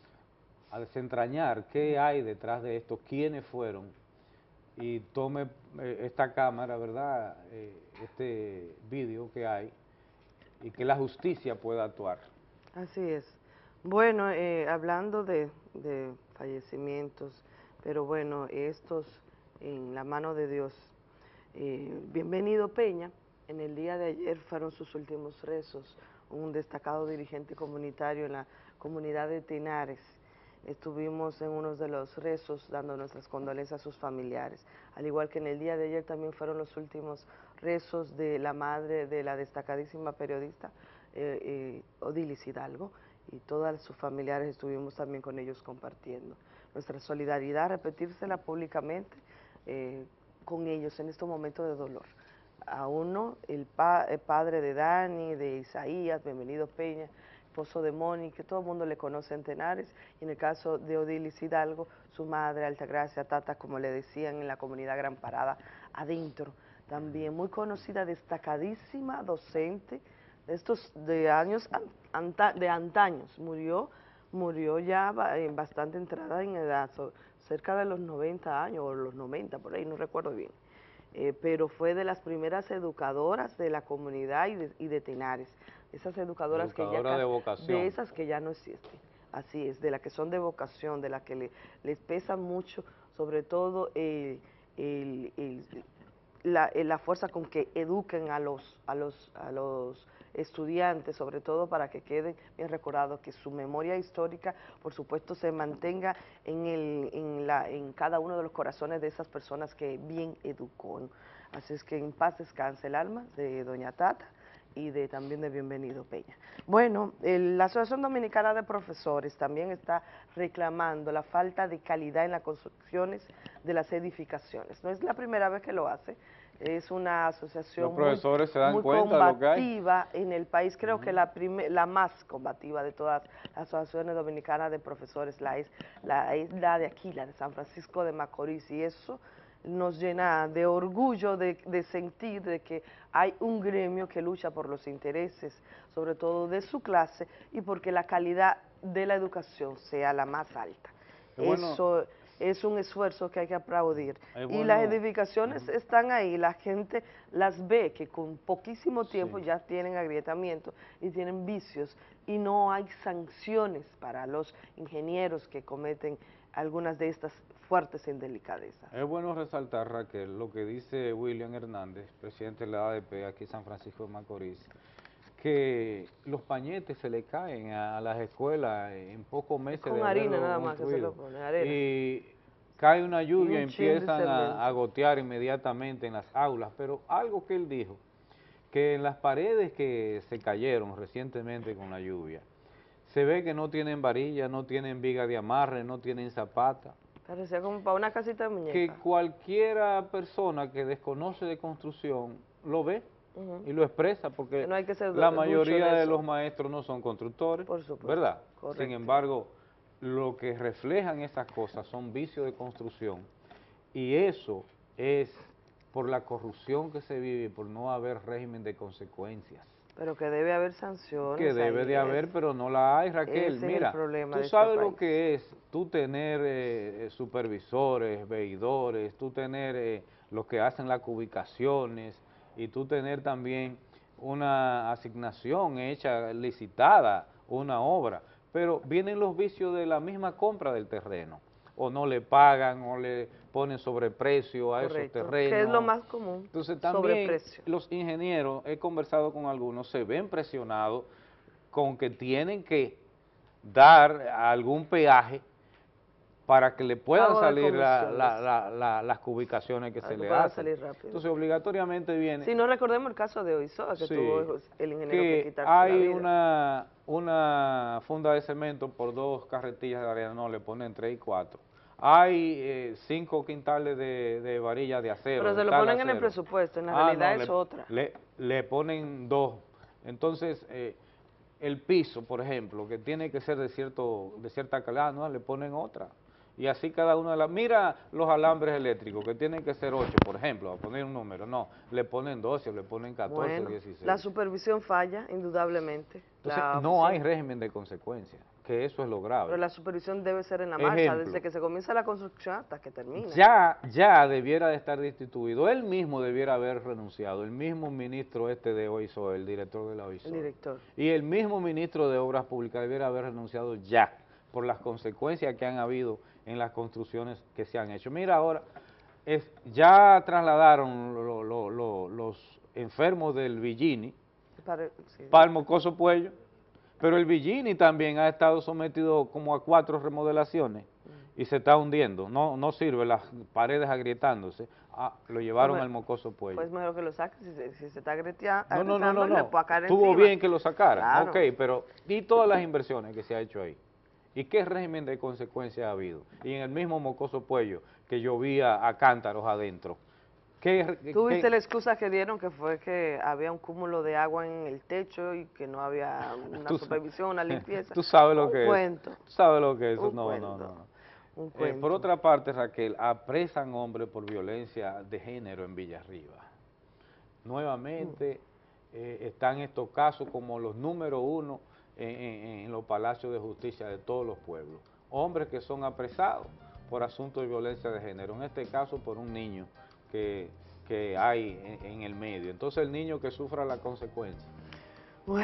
desentrañar qué hay detrás de esto, quiénes fueron, y tome esta cámara, ¿verdad?, este vídeo que hay, y que la justicia pueda actuar. Así es. Bueno, hablando de fallecimientos, pero bueno, estos en la mano de Dios. Bienvenido Peña, en el día de ayer fueron sus últimos rezos, un destacado dirigente comunitario en la comunidad de Tenares. Estuvimos en uno de los rezos dando nuestras condolencias a sus familiares, al igual que en el día de ayer también fueron los últimos rezos de la madre de la destacadísima periodista Odilis Hidalgo, y todas sus familiares estuvimos también con ellos compartiendo nuestra solidaridad, repetírsela públicamente con ellos en estos momentos de dolor. A uno, el padre de Dani, de Isaías, bienvenido Peña, esposo de Mónica, que todo el mundo le conoce en Tenares, y en el caso de Odilis Hidalgo, su madre, Altagracia Tata, como le decían en la comunidad Gran Parada, adentro, también muy conocida, destacadísima docente, de años de antaños, murió ya bastante entrada en edad, cerca de los 90 años, o los 90, por ahí, no recuerdo bien. Pero fue de las primeras educadoras de la comunidad y de Tenares, esas educadoras que ya de esas que ya no existen. así es, de las que son de vocación, de las que les pesa mucho, sobre todo la fuerza con que eduquen a los estudiantes, sobre todo para que queden bien recordados, que su memoria histórica, por supuesto, se mantenga en cada uno de los corazones de esas personas que bien educó, ¿no? Así es que en paz descanse el alma de doña Tata y también de Bienvenido Peña. Bueno, la Asociación Dominicana de Profesores también está reclamando la falta de calidad en las construcciones de las edificaciones. No es la primera vez que lo hace, es una asociación los profesores se dan muy cuenta de lo que hay. combativa en el país, creo que la más combativa de todas las asociaciones dominicanas de profesores, la es la de aquí, la de San Francisco de Macorís, y eso nos llena de orgullo de sentir de que hay un gremio que lucha por los intereses, sobre todo de su clase, y porque la calidad de la educación sea la más alta. Eso es un esfuerzo que hay que aplaudir. Y las edificaciones están ahí, la gente las ve que con poquísimo tiempo ya tienen agrietamiento y tienen vicios, y no hay sanciones para los ingenieros que cometen algunas de estas fuertes indelicadezas. Es bueno resaltar, Raquel, lo que dice William Hernández, presidente de la ADP aquí en San Francisco de Macorís, que los pañetes se le caen a las escuelas en pocos meses con de harina haberlo nada más que se lo construido. pone, arena. Y cae una lluvia y un chin de empiezan cemento. a gotear inmediatamente en las aulas, pero algo que él dijo, que en las paredes que se cayeron recientemente con la lluvia, se ve que no tienen varilla, no tienen viga de amarre, no tienen zapata. Parecía como para una casita de muñeca. Que cualquiera persona que desconoce de construcción lo ve y lo expresa, porque no hay que ser la ducho mayoría de eso. los maestros no son constructores, Por supuesto, ¿verdad? correcto. Sin embargo, lo que reflejan esas cosas son vicios de construcción, y eso es por la corrupción que se vive, por no haber régimen de consecuencias. Pero que debe haber sanciones. Que debe de haber, pero no la hay, Raquel. Ese Mira, es el problema tú de sabes este lo país. que es tú tener supervisores, veedores, tú tener los que hacen las ubicaciones, y tú tener también una asignación hecha, licitada, una obra, pero vienen los vicios de la misma compra del terreno, o no le pagan, o le ponen sobreprecio a esos terrenos. Que es lo más común. Entonces también los ingenieros, he conversado con algunos, se ven presionados con que tienen que dar algún peaje para que le puedan salir las ubicaciones que se le hacen. Entonces obligatoriamente viene... Si no recordemos el caso de Oizoa, que tuvo el ingeniero que quitarse hay la vida. una funda de cemento por 2 carretillas de arena, no, le ponen 3 y 4. Hay 5 quintales de varillas de acero. Pero se lo ponen en el presupuesto, en la realidad es otra. Le ponen 2. Entonces, el piso, por ejemplo, que tiene que ser de cierta calidad, ¿no? Le ponen otra. Y así cada una de las... Mira los alambres eléctricos, que tienen que ser 8, por ejemplo, a poner un número. No, le ponen 12, le ponen 14, 16. La supervisión falla, indudablemente. Entonces, no hay régimen de consecuencia, que eso es lo grave. Pero la supervisión debe ser en la marcha, desde que se comienza la construcción hasta que termina. Ya debiera de estar destituido, él mismo debiera haber renunciado, el mismo ministro de OISOE, el director de la OISOE. El director. Y el mismo ministro de Obras Públicas debiera haber renunciado ya, por las consecuencias que han habido en las construcciones que se han hecho. Mira, ahora ya trasladaron los enfermos del Villini para el Mocoso Puello, pero el Villini también ha estado sometido como a 4 remodelaciones y se está hundiendo, no sirve, las paredes agrietándose. Lo llevaron al Mocoso Puello. Pues mejor que lo saquen, si se está agrietando, no, le puede caer estuvo encima. bien que lo sacaran, Claro. ok, pero ¿y todas las inversiones que se ha hecho ahí? ¿Y qué régimen de consecuencias ha habido? Y en el mismo Mocoso Puello, que llovía a cántaros adentro. ¿Tú viste la excusa que dieron, que fue que había un cúmulo de agua en el techo y que no había una supervisión, una limpieza? Tú sabes lo que cuento. es. Tú sabes lo que es. Un No. Un cuento. Por otra parte, Raquel, apresan hombres por violencia de género en Villarriba. Nuevamente están estos casos como los número 1 en los palacios de justicia de todos los pueblos. Hombres que son apresados por asuntos de violencia de género, en este caso por un niño que hay en el medio. Entonces el niño que sufra la consecuencia. Bueno,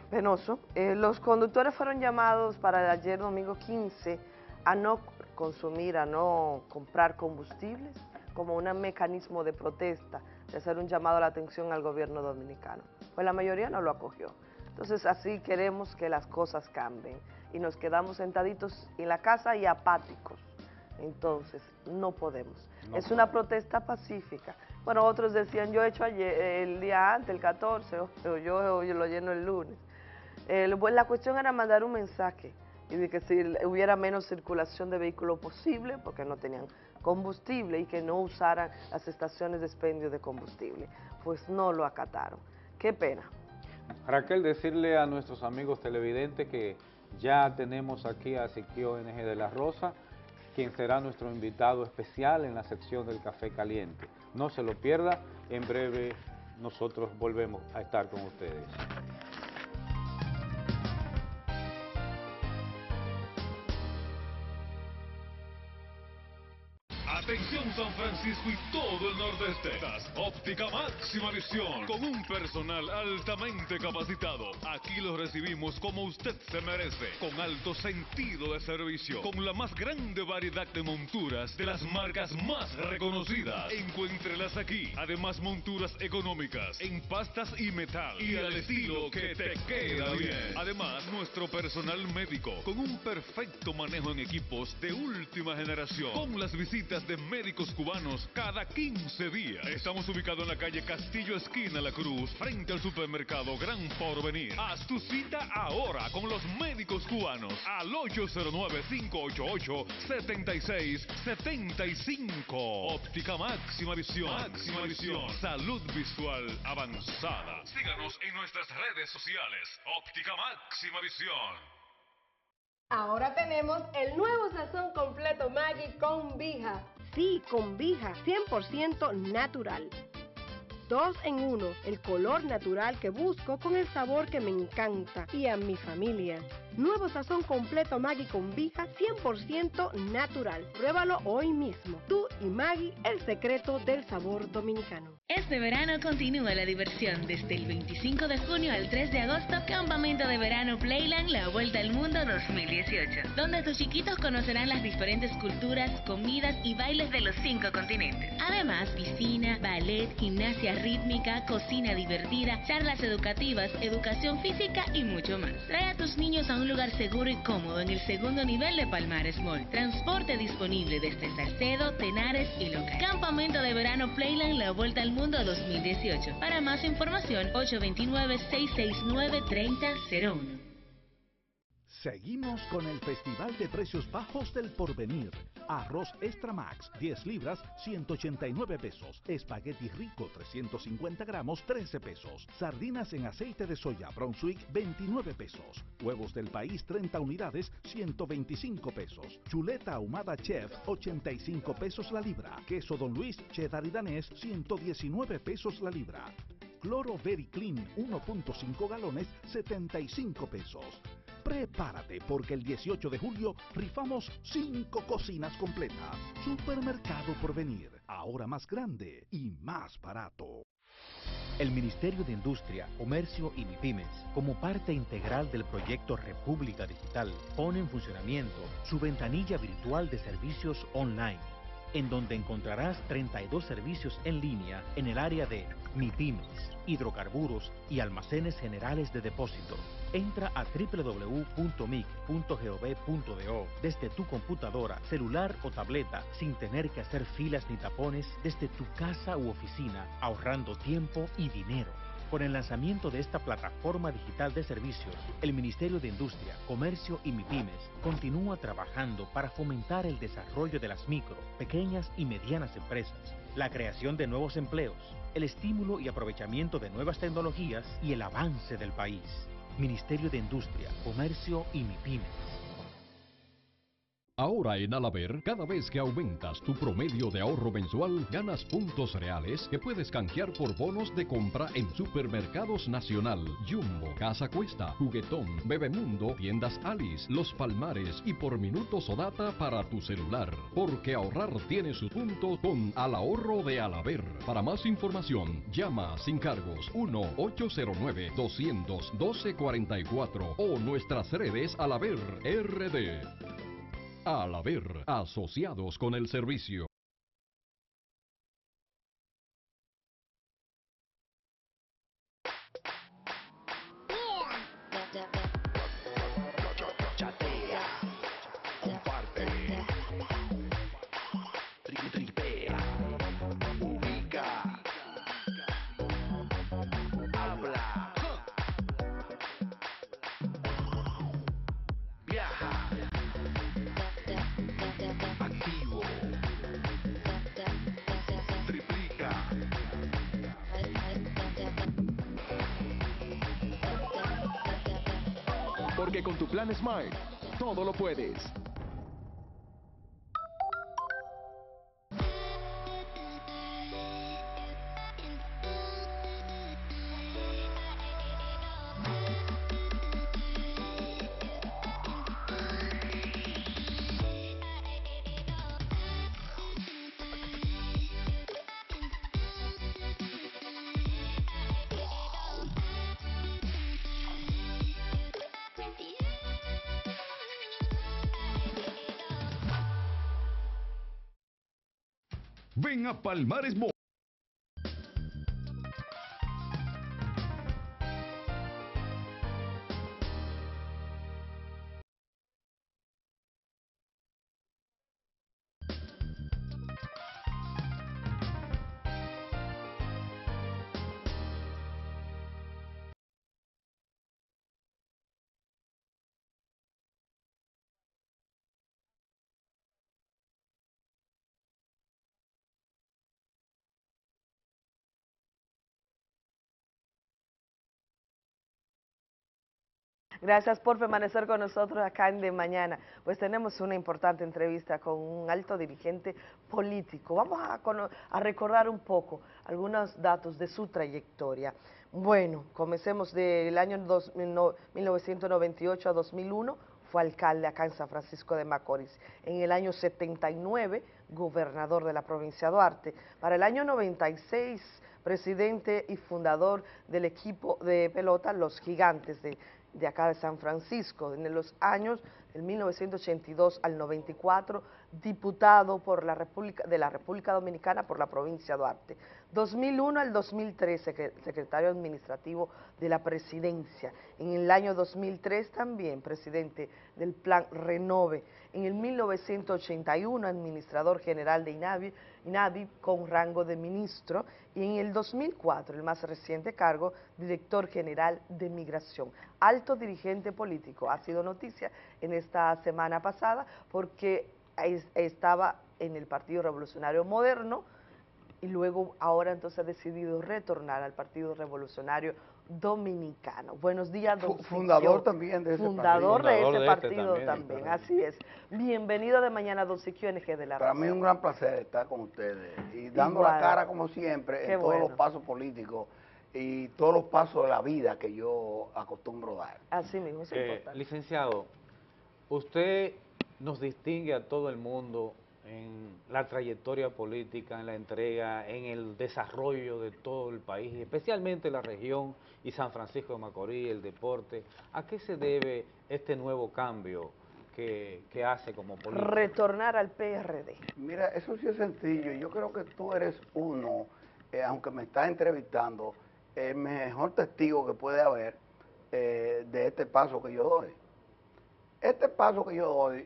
Penoso. Los conductores fueron llamados para ayer domingo 15 a no consumir, a no comprar combustibles como un mecanismo de protesta, de hacer un llamado a la atención al gobierno dominicano. Pues la mayoría no lo acogió. Entonces así queremos que las cosas cambien y nos quedamos sentaditos en la casa y apáticos. Entonces no podemos. Es una protesta pacífica. Bueno, otros decían, yo he hecho ayer, el día antes, el 14, o yo lo lleno el lunes. La cuestión era mandar un mensaje y de que si hubiera menos circulación de vehículos posible, porque no tenían combustible, y que no usaran las estaciones de expendio de combustible. Pues no lo acataron. Qué pena. Raquel, decirle a nuestros amigos televidentes que ya tenemos aquí a Siquio NG de la Rosa, quien será nuestro invitado especial en la sección del Café Caliente. No se lo pierda, en breve nosotros volvemos a estar con ustedes. Atención San Francisco y todo el nordeste. Óptica Máxima Visión, con un personal altamente capacitado. Aquí los recibimos como usted se merece, con alto sentido de servicio, con la más grande variedad de monturas de las marcas más reconocidas. Encuéntrelas aquí. Además, monturas económicas en pastas y metal y al estilo que te queda bien. Además, nuestro personal médico con un perfecto manejo en equipos de última generación, con las visitas de médicos cubanos cada 15 días. Estamos ubicados en la calle Castillo, esquina La Cruz, frente al supermercado Gran Porvenir. Haz tu cita ahora con los médicos cubanos al 809-588-7675. Óptica Máxima Visión. Máxima Visión. Salud visual avanzada. Síganos en nuestras redes sociales. Óptica Máxima Visión. Ahora tenemos el nuevo sazón completo Maggi con Vija. Sí, con Vija, 100% natural. 2 en 1, el color natural que busco con el sabor que me encanta y a mi familia. Nuevo sazón completo Maggi con Vija, 100% natural. Pruébalo hoy mismo. Tú y Maggi, el secreto del sabor dominicano. Este verano continúa la diversión. Desde el 25 de junio al 3 de agosto, Campamento de Verano Playland, la Vuelta al Mundo 2018, donde tus chiquitos conocerán las diferentes culturas, comidas y bailes de los 5 continentes. Además, piscina, ballet, gimnasia rítmica, cocina divertida, charlas educativas, educación física y mucho más. Trae a tus niños a un lugar seguro y cómodo en el segundo nivel de Palmares Mall. Transporte disponible desde Salcedo, Tenares y Local. Campamento de Verano Playland, la Vuelta al Mundo 2018. Para más información, 829-669-3001. Seguimos con el Festival de Precios Bajos del Porvenir. Arroz Extra Max, 10 libras, 189 pesos. Espagueti Rico, 350 gramos, 13 pesos. Sardinas en aceite de soya Brunswick, 29 pesos. Huevos del País, 30 unidades, 125 pesos. Chuleta ahumada Chef, 85 pesos la libra. Queso Don Luis, cheddar y danés, 119 pesos la libra. Cloro Very Clean, 1.5 galones, 75 pesos. Prepárate porque el 18 de julio rifamos 5 cocinas completas. Supermercado Porvenir, ahora más grande y más barato. El Ministerio de Industria, Comercio y MIPYMES, como parte integral del proyecto República Digital, pone en funcionamiento su ventanilla virtual de servicios online, en donde encontrarás 32 servicios en línea en el área de MIPYMES, hidrocarburos y almacenes generales de depósito. Entra a www.mic.gov.do desde tu computadora, celular o tableta sin tener que hacer filas ni tapones desde tu casa u oficina, ahorrando tiempo y dinero. Con el lanzamiento de esta plataforma digital de servicios, el Ministerio de Industria, Comercio y MIPYMES continúa trabajando para fomentar el desarrollo de las micro, pequeñas y medianas empresas, la creación de nuevos empleos, el estímulo y aprovechamiento de nuevas tecnologías y el avance del país. Ministerio de Industria, Comercio y MIPYMES. Ahora en Alaber, cada vez que aumentas tu promedio de ahorro mensual, ganas puntos reales que puedes canjear por bonos de compra en Supermercados Nacional, Jumbo, Casa Cuesta, Juguetón, Bebemundo, Tiendas Alice, Los Palmares y por minutos o data para tu celular. Porque ahorrar tiene su punto con Al Ahorro de Alaber. Para más información, llama sin cargos 1-809-200-1244 o nuestras redes Alaber RD. Alaber, asociados con el servicio. Chatea, comparte, tripea, ubica, habla, viaja, activo, triplica. Porque con tu plan Smart, todo lo puedes. Ven a Palmares Mall. Gracias por permanecer con nosotros acá en De Mañana. Pues tenemos una importante entrevista con un alto dirigente político. Vamos a recordar un poco algunos datos de su trayectoria. Bueno, comencemos del año 1998 a 2001, fue alcalde acá en San Francisco de Macorís. En el año 79, gobernador de la provincia de Duarte. Para el año 96, presidente y fundador del equipo de pelota Los Gigantes de acá de San Francisco. En los años del 1982 al 94, diputado por de la República Dominicana por la provincia de Duarte. 2001 al 2003, secretario administrativo de la presidencia. En el año 2003 también presidente del Plan Renove. En el 1981, administrador general de INAVI con rango de ministro. Y en el 2004, el más reciente cargo, director general de Migración. Alto dirigente político. Ha sido noticia en esta semana pasada porque estaba en el Partido Revolucionario Moderno y luego ahora entonces ha decidido retornar al Partido Revolucionario Dominicano. Buenos días, don Fundador también de ese fundador partido. de ese partido también, así es. Bienvenido de mañana, don Siquio NG de la Para mí es un gran placer estar con ustedes y dando la cara como siempre en todos los pasos políticos y todos los pasos de la vida que yo acostumbro dar. Así mismo, es importante. Licenciado, usted nos distingue a todo el mundo en la trayectoria política, en la entrega, en el desarrollo de todo el país, especialmente la región y San Francisco de Macorís, el deporte. ¿A qué se debe este nuevo cambio que hace como político? Retornar al PRD. Mira, eso sí es sencillo. Yo creo que tú eres uno, aunque me estás entrevistando, el mejor testigo que puede haber de este paso que yo doy. Este paso que yo doy,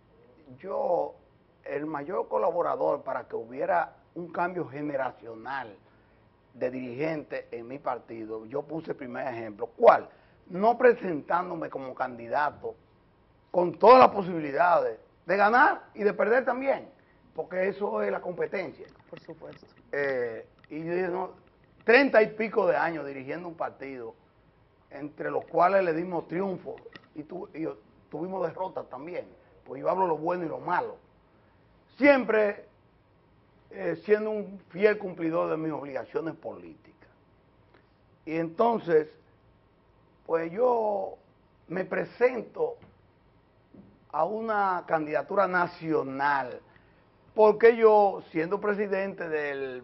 el mayor colaborador para que hubiera un cambio generacional de dirigentes en mi partido, yo puse el primer ejemplo. ¿Cuál? No presentándome como candidato con todas las posibilidades de ganar y de perder también, porque eso es la competencia. Por supuesto. Y yo dije, no, 30 y pico de años dirigiendo un partido, entre los cuales le dimos triunfos y tuvimos derrotas también, pues yo hablo lo bueno y lo malo. Siempre siendo un fiel cumplidor de mis obligaciones políticas. Y entonces, pues yo me presento a una candidatura nacional, porque yo, siendo presidente del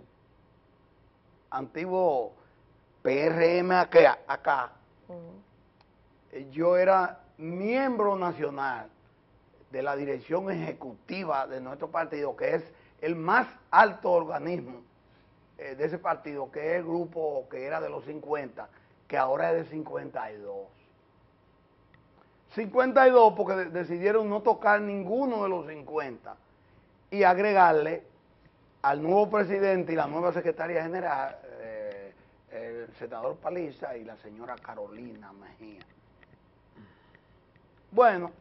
antiguo PRM acá, yo era miembro nacional de la dirección ejecutiva de nuestro partido, que es el más alto organismo de ese partido, que es el grupo que era de los 50, que ahora es de 52. 52 porque decidieron no tocar ninguno de los 50 y agregarle al nuevo presidente y la nueva secretaria general, el senador Paliza y la señora Carolina Mejía. Bueno,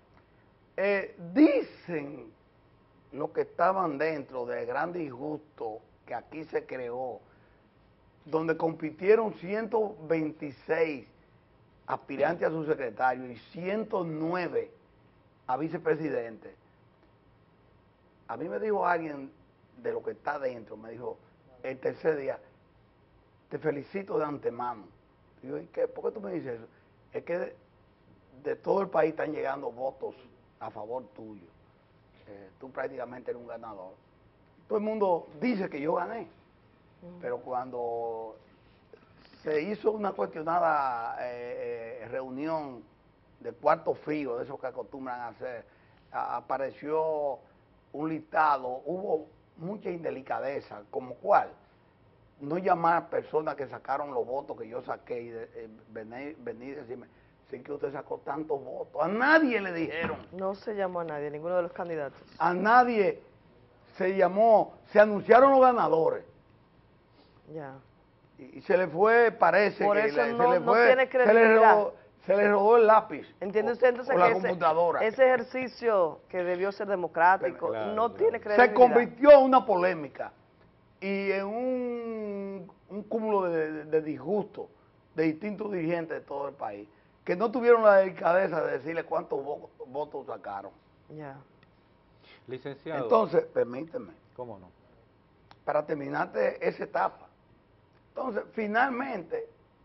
dicen los que estaban dentro del gran disgusto que aquí se creó, donde compitieron 126 aspirantes a su secretario y 109 a vicepresidente. A mí me dijo alguien de lo que está dentro, me dijo el tercer día, te felicito de antemano. Digo, ¿y qué? ¿Por qué tú me dices eso? Es que de todo el país están llegando votos a favor tuyo. Tú prácticamente eres un ganador. Todo el mundo dice que yo gané, pero cuando se hizo una cuestionada reunión de cuarto frío, de esos que acostumbran a hacer, apareció un listado, hubo mucha indelicadeza, como cuál, no llamar personas que sacaron los votos que yo saqué y venir y decirme, sí que usted sacó tantos votos. A nadie le dijeron. No se llamó a nadie, ninguno de los candidatos. A nadie se llamó, se anunciaron los ganadores. Ya. Y se le fue, parece por que eso se no, le no fue, tiene credibilidad. se le robó el lápiz. ¿Entiende usted entonces la que computadora. ese ejercicio que debió ser democrático no tiene credibilidad? Se convirtió en una polémica y en un cúmulo de disgusto de distintos dirigentes de todo el país, que no tuvieron la delicadeza de decirle cuántos votos sacaron. Ya. Licenciado. Entonces, permíteme. ¿Cómo no? Para terminarte esa etapa. Entonces, finalmente,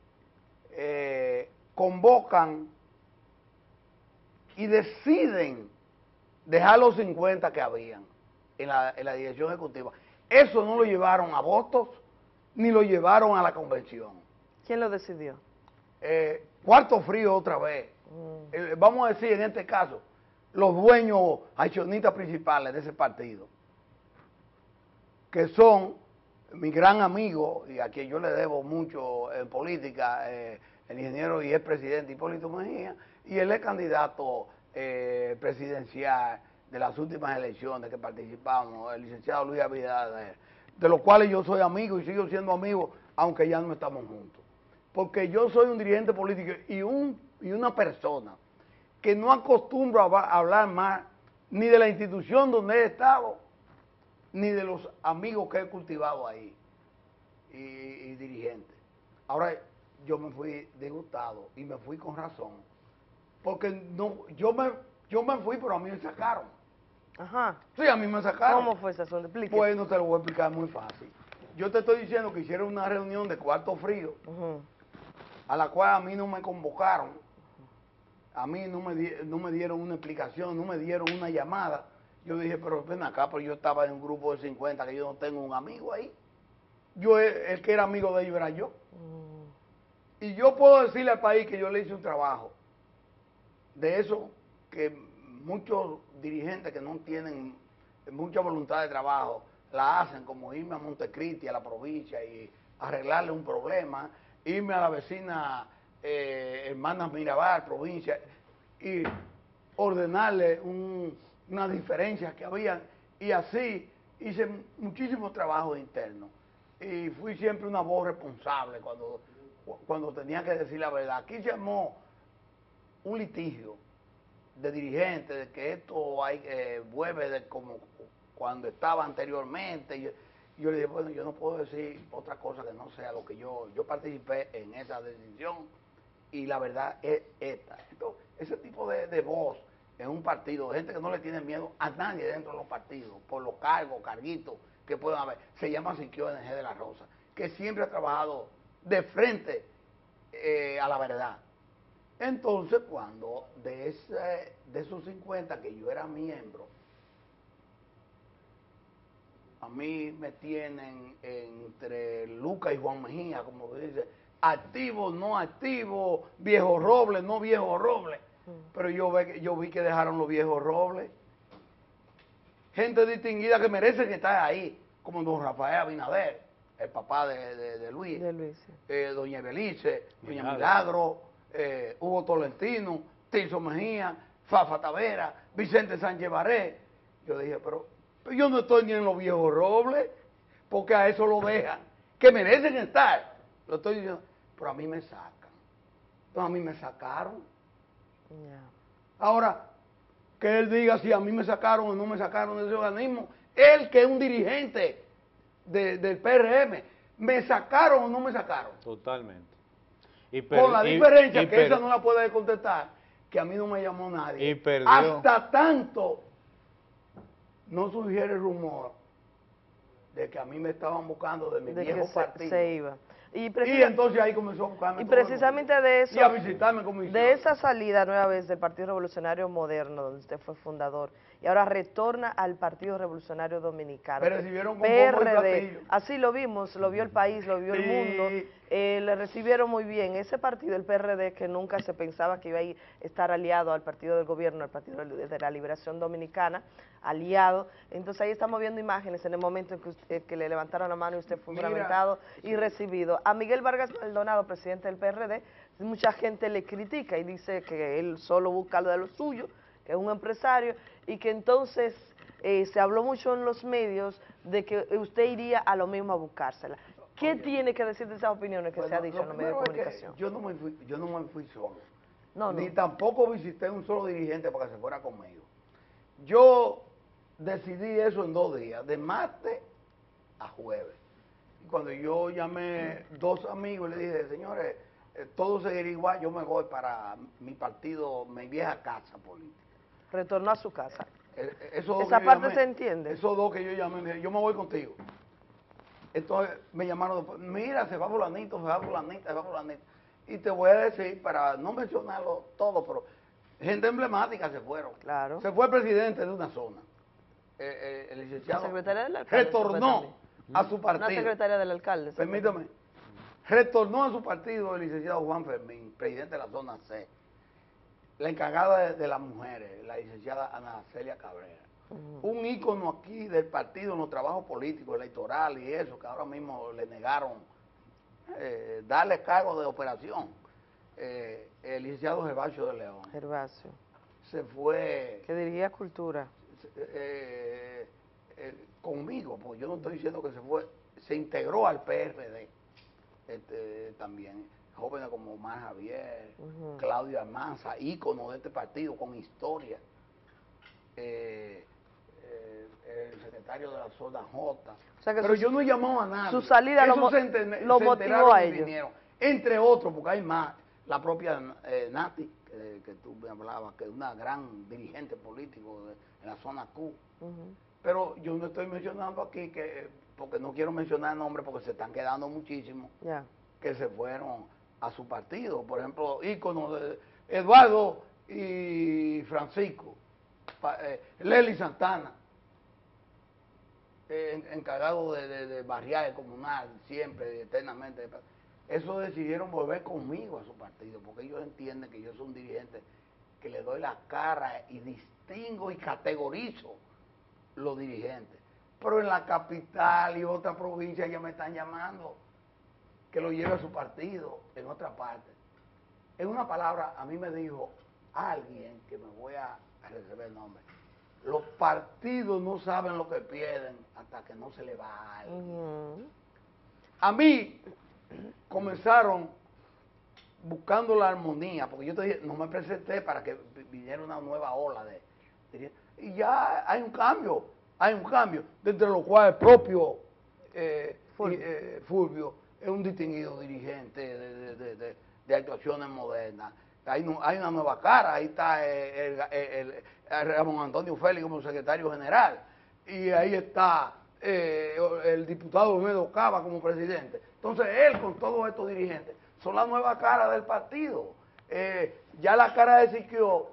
convocan y deciden dejar los 50 que habían en la dirección ejecutiva. Eso no lo llevaron a votos, ni lo llevaron a la convención. ¿Quién lo decidió? Cuarto frío otra vez. Vamos a decir en este caso, los dueños accionistas principales de ese partido, que son mi gran amigo, y a quien yo le debo mucho en política, el ingeniero y expresidente Hipólito Mejía, y él es candidato presidencial de las últimas elecciones que participamos, el licenciado Luis Abinader, de los cuales yo soy amigo y sigo siendo amigo, aunque ya no estamos juntos. Porque yo soy un dirigente político y una persona que no acostumbro a hablar más ni de la institución donde he estado, ni de los amigos que he cultivado ahí y dirigentes. Ahora, yo me fui disgustado y me fui con razón, porque no, yo me fui, pero a mí me sacaron. Ajá. Sí, a mí me sacaron. ¿Cómo fue esa razón? Explíqueme. Pues no te lo voy a explicar muy fácil. Yo te estoy diciendo que hicieron una reunión de cuarto frío, a la cual a mí no me convocaron, a mí no me dieron una explicación, no me dieron una llamada. Yo dije, pero ven acá, pero yo estaba en un grupo de 50, que yo no tengo un amigo ahí. Yo, el que era amigo de ellos era yo. Y yo puedo decirle al país que yo le hice un trabajo de eso que muchos dirigentes que no tienen mucha voluntad de trabajo la hacen, como irme a Montecristi, a la provincia, y arreglarle un problema, irme a la vecina Hermanas Mirabal, provincia, y ordenarle unas diferencias que había, y así hice muchísimos trabajos internos. Y fui siempre una voz responsable cuando tenía que decir la verdad. Aquí se armó un litigio de dirigentes, de que esto vuelve de como cuando estaba anteriormente. Y yo le dije, bueno, yo no puedo decir otra cosa que no sea lo que yo participé en esa decisión, y la verdad es esta. Entonces, ese tipo de voz en un partido, gente que no le tiene miedo a nadie dentro de los partidos, por los carguitos que puedan haber, se llama Siquio NG de la Rosa, que siempre ha trabajado de frente a la verdad. Entonces, cuando de esos 50 que yo era miembro, a mí me tienen entre Lucas y Juan Mejía, como dice, activo, no activo, viejo roble, no viejo roble. Pero yo vi que dejaron los viejos robles. Gente distinguida que merecen estar ahí, como don Rafael Abinader, el papá de Luis, doña Belice, doña Milagro, Hugo Tolentino, Tirso Mejía, Fafa Tavera, Vicente Sánchez Baré. Yo dije, pero yo no estoy ni en los viejos robles, porque a eso lo dejan, que merecen estar. Lo estoy diciendo, pero a mí me sacan. Entonces a mí me sacaron. Ahora, que él diga si a mí me sacaron o no me sacaron de ese organismo. Él, que es un dirigente del PRM, ¿me sacaron o no me sacaron? Totalmente. Con la diferencia que esa no la puede contestar, que a mí no me llamó nadie. Y perdió. Hasta tanto no surgiera el rumor de que a mí me estaban buscando de mi viejo partido. Se iba. Y entonces ahí comenzó a buscarme. Y precisamente de eso, y a visitarme como de esa salida nueva vez del Partido Revolucionario Moderno, donde usted fue fundador, y ahora retorna al Partido Revolucionario Dominicano. Me recibieron con bombo y platillo. Así lo vimos, lo vio el país, lo vio el mundo, le recibieron muy bien. Ese partido, el PRD, que nunca se pensaba que iba a estar aliado al partido del gobierno, al Partido de la Liberación Dominicana, aliado. Entonces ahí estamos viendo imágenes en el momento en que le levantaron la mano y usted fue juramentado y recibido. A Miguel Vargas Maldonado, presidente del PRD, mucha gente le critica y dice que él solo busca lo de lo suyo, que es un empresario, y que entonces se habló mucho en los medios de que usted iría a lo mismo a buscársela. ¿Qué tiene que decir de esas opiniones que se ha dicho en los medios de comunicación? Yo no me fui solo, no. Ni tampoco visité un solo dirigente para que se fuera conmigo. Yo decidí eso en 2 días, de martes a jueves. Y cuando yo llamé 2 amigos, le dije, señores, todo seguirá igual, yo me voy para mi partido, mi vieja casa política. Retornó a su casa. Esa parte se entiende. Esos 2 que yo llamé, me dije, yo me voy contigo. Entonces me llamaron después, mira, se va fulanito, se va fulanita, se va fulanita. Y te voy a decir, para no mencionarlo todo, pero gente emblemática se fueron. Claro. Se fue el presidente de una zona. El licenciado la secretaria del alcalde retornó a su partido. Una secretaria del alcalde. Permítame. Retornó a su partido el licenciado Juan Fermín, presidente de la zona C. La encargada de las mujeres, la licenciada Ana Celia Cabrera. Un ícono aquí del partido en los trabajos políticos, electorales y eso, que ahora mismo le negaron darle cargo de operación. El licenciado Gervasio de León. Gervasio. Se fue. Que dirigía Cultura. Conmigo, porque yo no estoy diciendo que se fue, se integró al PRD también. Jóvenes como Omar Javier, Claudio Almanza, ícono de este partido con historia. El secretario de la zona J. O sea que pero yo no he llamado a nadie. Su salida lo motivó a ellos. Vinieron, entre otros, porque hay más. La propia Nati, que tú me hablabas, que es una gran dirigente político en la zona Q. Pero yo no estoy mencionando aquí, porque no quiero mencionar nombres, porque se están quedando muchísimos que se fueron a su partido. Por ejemplo, íconos de Eduardo y Francisco, Lely Santana, encargado de barriaje comunal, siempre, eternamente. Eso decidieron volver conmigo a su partido, porque ellos entienden que yo soy un dirigente que le doy la cara y distingo y categorizo los dirigentes. Pero en la capital y otra provincia ya me están llamando que lo lleve a su partido en otra parte. En una palabra, a mí me dijo alguien, que me voy a reservar el nombre, los partidos no saben lo que pierden hasta que no se le va a alguien. A mí comenzaron buscando la armonía, porque yo te dije, no me presenté para que viniera una nueva ola y ya hay un cambio, dentro de lo cual el propio Fulvio es un distinguido dirigente de actuaciones modernas, hay una nueva cara, ahí está Ramón Antonio Félix como secretario general, y ahí está el diputado Olmedo Cava como presidente. Entonces él con todos estos dirigentes son la nueva cara del partido. Ya la cara de Siquio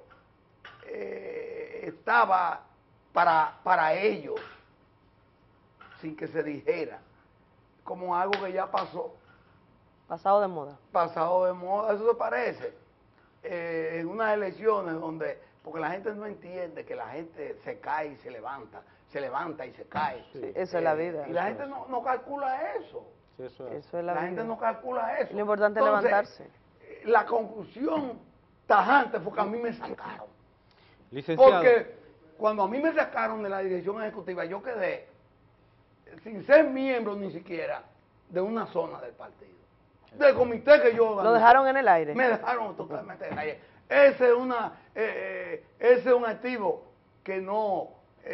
estaba para ellos, sin que se dijera, como algo que ya pasó. Pasado de moda. Pasado de moda, eso se parece. En unas elecciones donde, porque la gente no entiende que la gente se cae y se levanta y se cae. Sí, eso es la vida. Y la gente no calcula eso. Sí, eso es la vida. Gente no calcula eso. Lo importante es Entonces, levantarse. La conclusión tajante fue que a mí me sacaron. Licenciado. Porque cuando a mí me sacaron de la dirección ejecutiva, yo quedé sin ser miembro ni siquiera de una zona del partido. Del comité que yo gané. ¿Lo dejaron en el aire? Me dejaron totalmente en el aire. Ese es un activo que no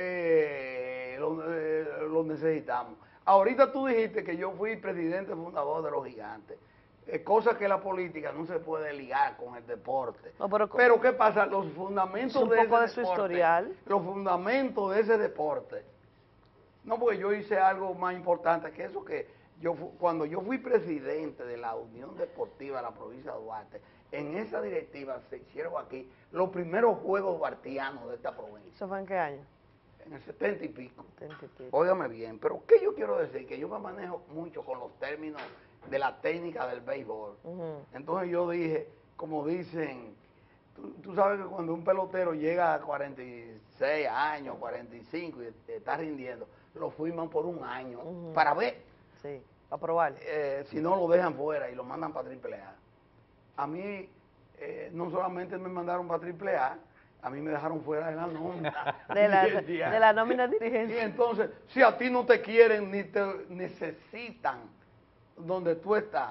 lo necesitamos. Ahorita tú dijiste que yo fui presidente fundador de los Gigantes. Cosa que la política no se puede ligar con el deporte. No, pero ¿qué pasa? Los fundamentos un de poco ese de su deporte, historial. los fundamentos de ese deporte. No, porque yo hice algo más importante que eso, que cuando yo fui presidente de la Unión Deportiva de la provincia de Duarte, en esa directiva se hicieron aquí los primeros juegos duartianos de esta provincia. ¿Eso fue en qué año? En el 70 y pico. 70 y pico. Óigame bien, pero ¿qué yo quiero decir? Que yo me manejo mucho con los términos de la técnica del béisbol. Entonces yo dije, como dicen, tú sabes que cuando un pelotero llega a 46 años, 45 y está rindiendo, lo firman por un año para ver. Sí, para probar. Si no, lo dejan fuera y lo mandan para AAA. A mí no solamente me mandaron para AAA, a mí me dejaron fuera de la nómina. de la nómina dirigente. Y entonces, si a ti no te quieren ni te necesitan donde tú estás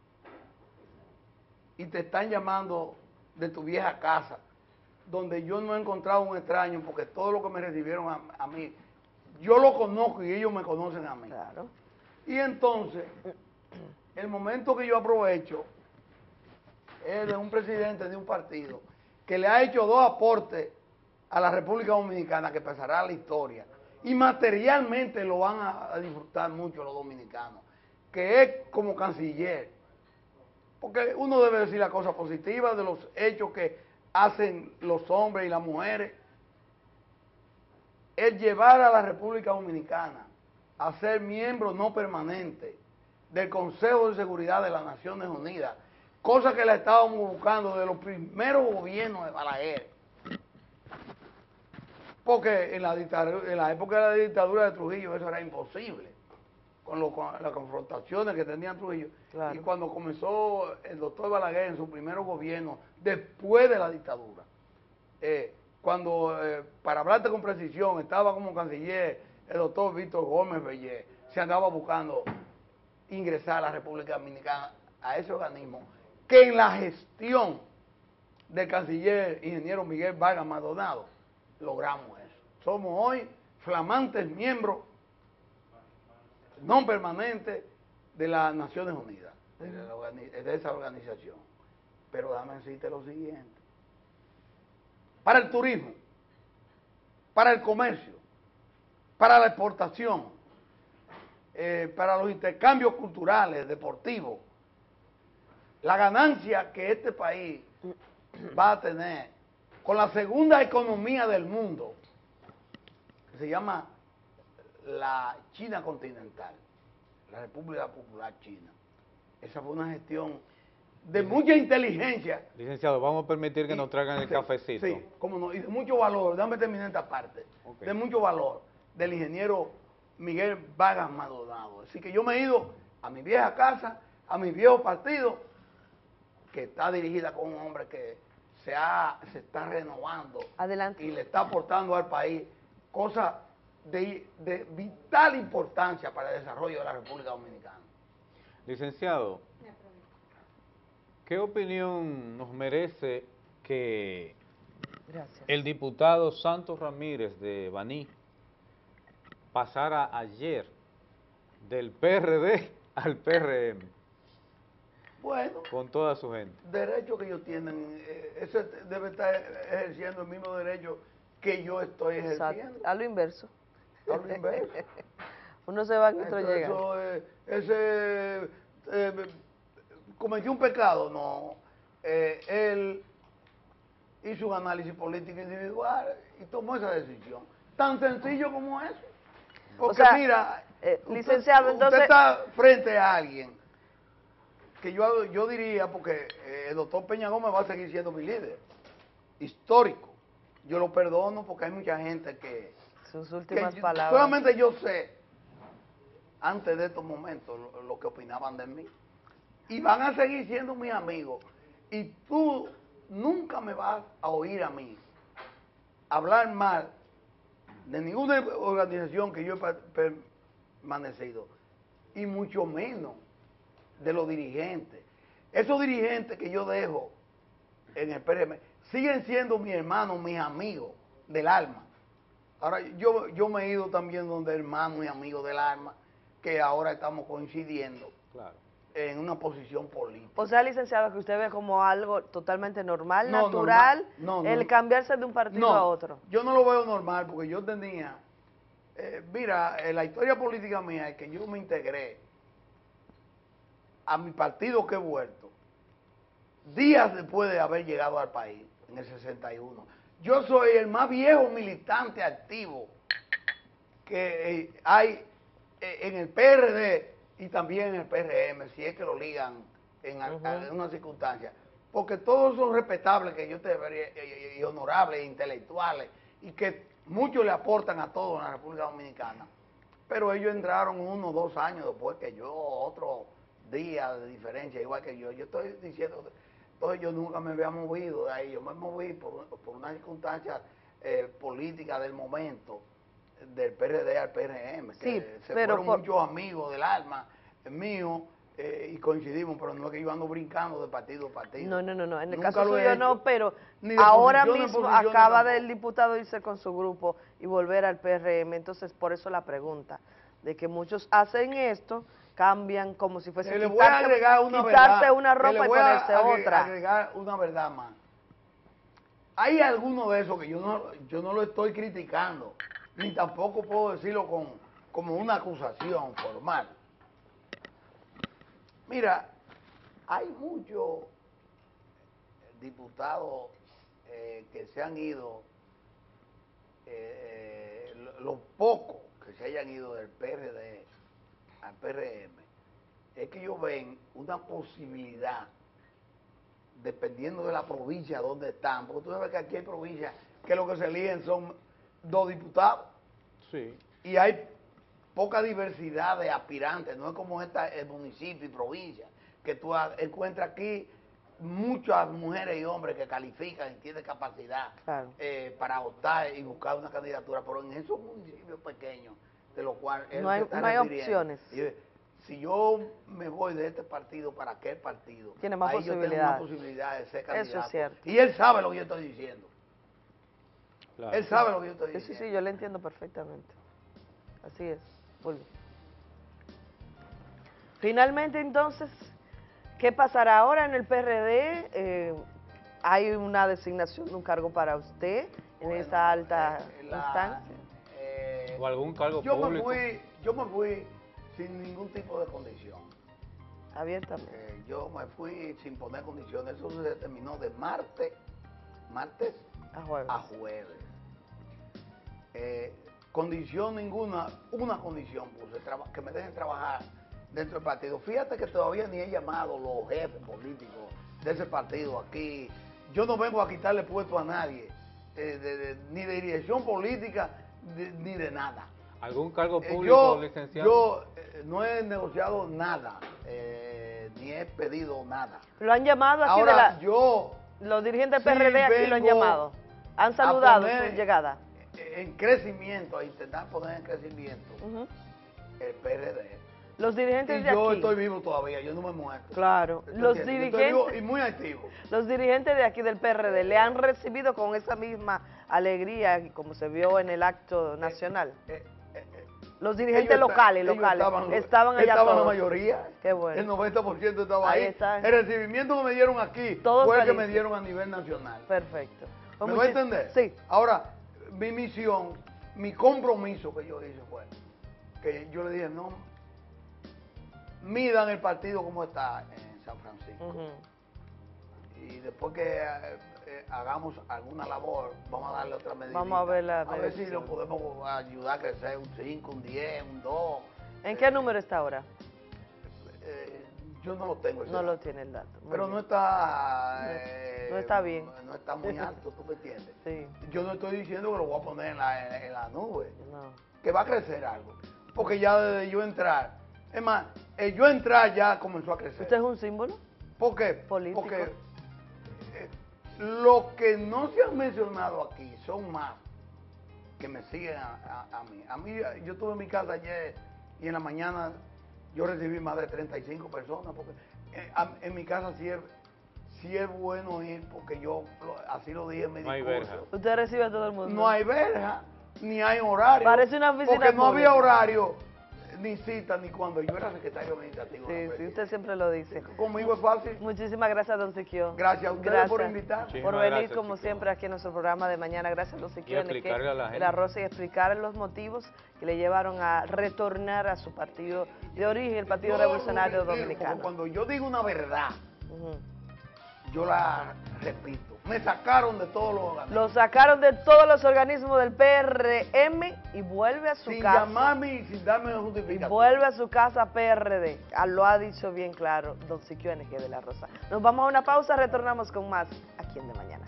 y te están llamando de tu vieja casa, donde yo no he encontrado un extraño, porque todo lo que me recibieron a mí, yo lo conozco y ellos me conocen a mí. Claro. Y entonces, el momento que yo aprovecho es de un presidente de un partido que le ha hecho 2 aportes a la República Dominicana que pasará a la historia, y materialmente lo van a disfrutar mucho los dominicanos, que es como canciller, porque uno debe decir la cosa positiva de los hechos que hacen los hombres y las mujeres. El llevar a la República Dominicana a ser miembro no permanente del Consejo de Seguridad de las Naciones Unidas, cosa que la estábamos buscando desde los primeros gobiernos de Balaguer, porque en la época de la dictadura de Trujillo eso era imposible, con las confrontaciones que tenía Trujillo. Claro. Y cuando comenzó el doctor Balaguer en su primer gobierno, después de la dictadura, cuando, para hablarte con precisión, estaba como canciller el doctor Víctor Gómez Bellé, se andaba buscando ingresar a la República Dominicana, a ese organismo, que en la gestión del canciller ingeniero Miguel Vargas Maldonado logramos eso. Somos hoy flamantes miembros no permanentes de las Naciones Unidas, de esa organización. Pero déjame decirte lo siguiente: para el turismo, para el comercio, para la exportación, para los intercambios culturales, deportivos, la ganancia que este país va a tener con la segunda economía del mundo, que se llama la China continental, la República Popular China. Esa fue una gestión de mucha inteligencia. Licenciado, vamos a permitir que nos traigan el cafecito. Sí, cómo no, y de mucho valor, déjame terminar esta parte, de mucho valor, del ingeniero Miguel Vargas Maldonado. Así que yo me he ido a mi vieja casa, a mi viejo partido, que está dirigida con un hombre que se está renovando. Adelante. Y le está aportando al país cosas de vital importancia para el desarrollo de la República Dominicana. Licenciado, ¿qué opinión nos merece que el diputado Santos Ramírez de Baní pasara ayer del PRD al PRM? Bueno, con toda su gente. Derecho que ellos tienen, ese debe estar ejerciendo el mismo derecho que yo estoy ejerciendo. Exacto. A lo inverso. A lo inverso. Uno se va y otro llega. Ese cometió un pecado, no. Él hizo un análisis político individual y tomó esa decisión. Tan sencillo como eso. Porque o sea, mira, licenciado, entonces... usted está frente a alguien que yo diría, porque el doctor Peña Gómez va a seguir siendo mi líder, histórico. Yo lo perdono porque hay mucha gente que... Sus últimas palabras. Solamente yo sé, antes de estos momentos, lo que opinaban de mí. Y van a seguir siendo mis amigos. Y tú nunca me vas a oír a mí hablar mal de ninguna organización que yo he permanecido. Y mucho menos de los dirigentes. Esos dirigentes que yo dejo en el PRM siguen siendo mis hermanos, mis amigos del alma. Ahora, yo me he ido también donde hermanos y amigos del alma, que ahora estamos coincidiendo en una posición política. O sea, licenciado, que usted ve como algo totalmente normal, natural, el cambiarse de un partido a otro. Yo no lo veo normal porque yo tenía, mira, en la historia política mía es que yo me integré a mi partido que he vuelto días después de haber llegado al país, en el 61. Yo soy el más viejo militante activo que hay en el PRD y también en el PRM, si es que lo ligan en una circunstancia. Porque todos son respetables, que yo te debería, y honorables, e intelectuales, y que muchos le aportan a todos en la República Dominicana. Pero ellos entraron 1 o 2 años después que yo, otro día de diferencia, igual que yo. Yo estoy diciendo, entonces yo nunca me había movido de ahí. Yo me moví por una circunstancia política del momento, del PRD al PRM, que se fueron muchos amigos del alma mío y coincidimos, pero no es que yo ando brincando de partido a partido. No, en el caso suyo no, pero ahora mismo acaba del diputado irse con su grupo y volver al PRM, entonces por eso la pregunta, de que muchos hacen esto, cambian como si fuese quitarse una ropa y ponerse otra. Agregar una verdad más. Hay algunos de esos que yo no lo estoy criticando, ni tampoco puedo decirlo como una acusación formal. Mira, hay muchos diputados que se han ido, los pocos que se hayan ido del PRD al PRM, es que ellos ven una posibilidad, dependiendo de la provincia donde están, porque tú sabes que aquí hay provincias que lo que se eligen son 2 diputados. Sí. Y hay poca diversidad de aspirantes, no es como el municipio y provincia, que tú encuentras aquí muchas mujeres y hombres que califican y tienen capacidad para optar y buscar una candidatura, pero en esos municipios pequeños, de los cuales no hay opciones. Si yo me voy de este partido para aquel partido, tiene más ahí yo tengo más posibilidades de ser candidato. Eso es cierto. Y él sabe lo que yo estoy diciendo. Claro. Él sabe lo que yo estoy diciendo. Sí, yo le entiendo perfectamente. Así es. Finalmente, entonces, ¿qué pasará ahora en el PRD? ¿Hay una designación de un cargo para usted en esa alta instancia? ¿O algún cargo público? Yo me fui sin ningún tipo de condición. Abiertamente. Yo me fui sin poner condiciones. Eso se determinó de martes a jueves. Condición ninguna, una condición puse, que me dejen trabajar dentro del partido. Fíjate que todavía ni he llamado los jefes políticos de ese partido aquí. Yo no vengo a quitarle puesto a nadie, ni de dirección política, ni de nada. ¿Algún cargo público, licenciado? Yo no he negociado nada, ni he pedido nada. ¿Lo han llamado aquí ahora, los dirigentes del PRD aquí lo han llamado? ¿Han saludado su llegada? En crecimiento, a intentar poner en crecimiento el PRD. Los dirigentes de aquí. Yo estoy vivo todavía, yo no me he muerto. Claro, los dirigentes. Estoy vivo y muy activo. Los dirigentes de aquí del PRD le han recibido con esa misma alegría como se vio en el acto nacional. Los dirigentes locales estaban allá estaban la todos. mayoría. Qué bueno. El 90% estaba Ahí ahí. está. El recibimiento que me dieron aquí Todos fue el que felices. me dieron a nivel nacional. Perfecto. Pues ¿Me va a entender? Sí. Ahora, mi misión, mi compromiso que yo hice fue que yo le dije, no, midan el partido como está en San Francisco. Y después que hagamos alguna labor, vamos a darle otra medida. Vamos a ver la A ver si medición. lo podemos ayudar a crecer un 5, un 10, un 2. ¿En qué número está ahora? Yo no lo tengo. ese No dato. lo tiene el dato. Muy Pero bien. no está... No está bien. No está muy alto, ¿tú me entiendes? Sí. Yo no estoy diciendo que lo voy a poner en la nube. No. Que va a crecer algo. Porque ya desde yo entrar... Es más, yo entrar ya comenzó a crecer. ¿Usted es un símbolo? ¿Por qué? Político. Porque lo que no se han mencionado aquí son más que me siguen a mí. A mí, yo estuve en mi casa ayer y en la mañana yo recibí más de 35 personas, porque en mi casa sí es bueno ir, porque yo así lo dije en mi discurso. ¿Usted recibe a todo el mundo? No hay verja, ni hay horario. Parece una oficina porque no había pública. horario, ni cita, ni cuando yo era secretario administrativo. Sí, usted siempre lo dice. Conmigo es fácil. Muchísimas gracias, don Siquio. Gracias a ustedes por invitarme. Por venir, como siempre, aquí en nuestro programa de mañana. Gracias, don Siquio, explicarle a la gente. La Rosa, y explicar los motivos que le llevaron a retornar a su partido de origen, el Partido Revolucionario Dominicano. Porque cuando yo digo una verdad, yo la repito. Me sacaron de todos los organismos. Lo sacaron de todos los organismos del PRM y vuelve a su Sin casa. llamarme y sin darme Y justificación. vuelve a su casa PRD. Lo ha dicho bien claro don Siquio NG de la Rosa. Nos vamos a una pausa, retornamos con más aquí en De Mañana.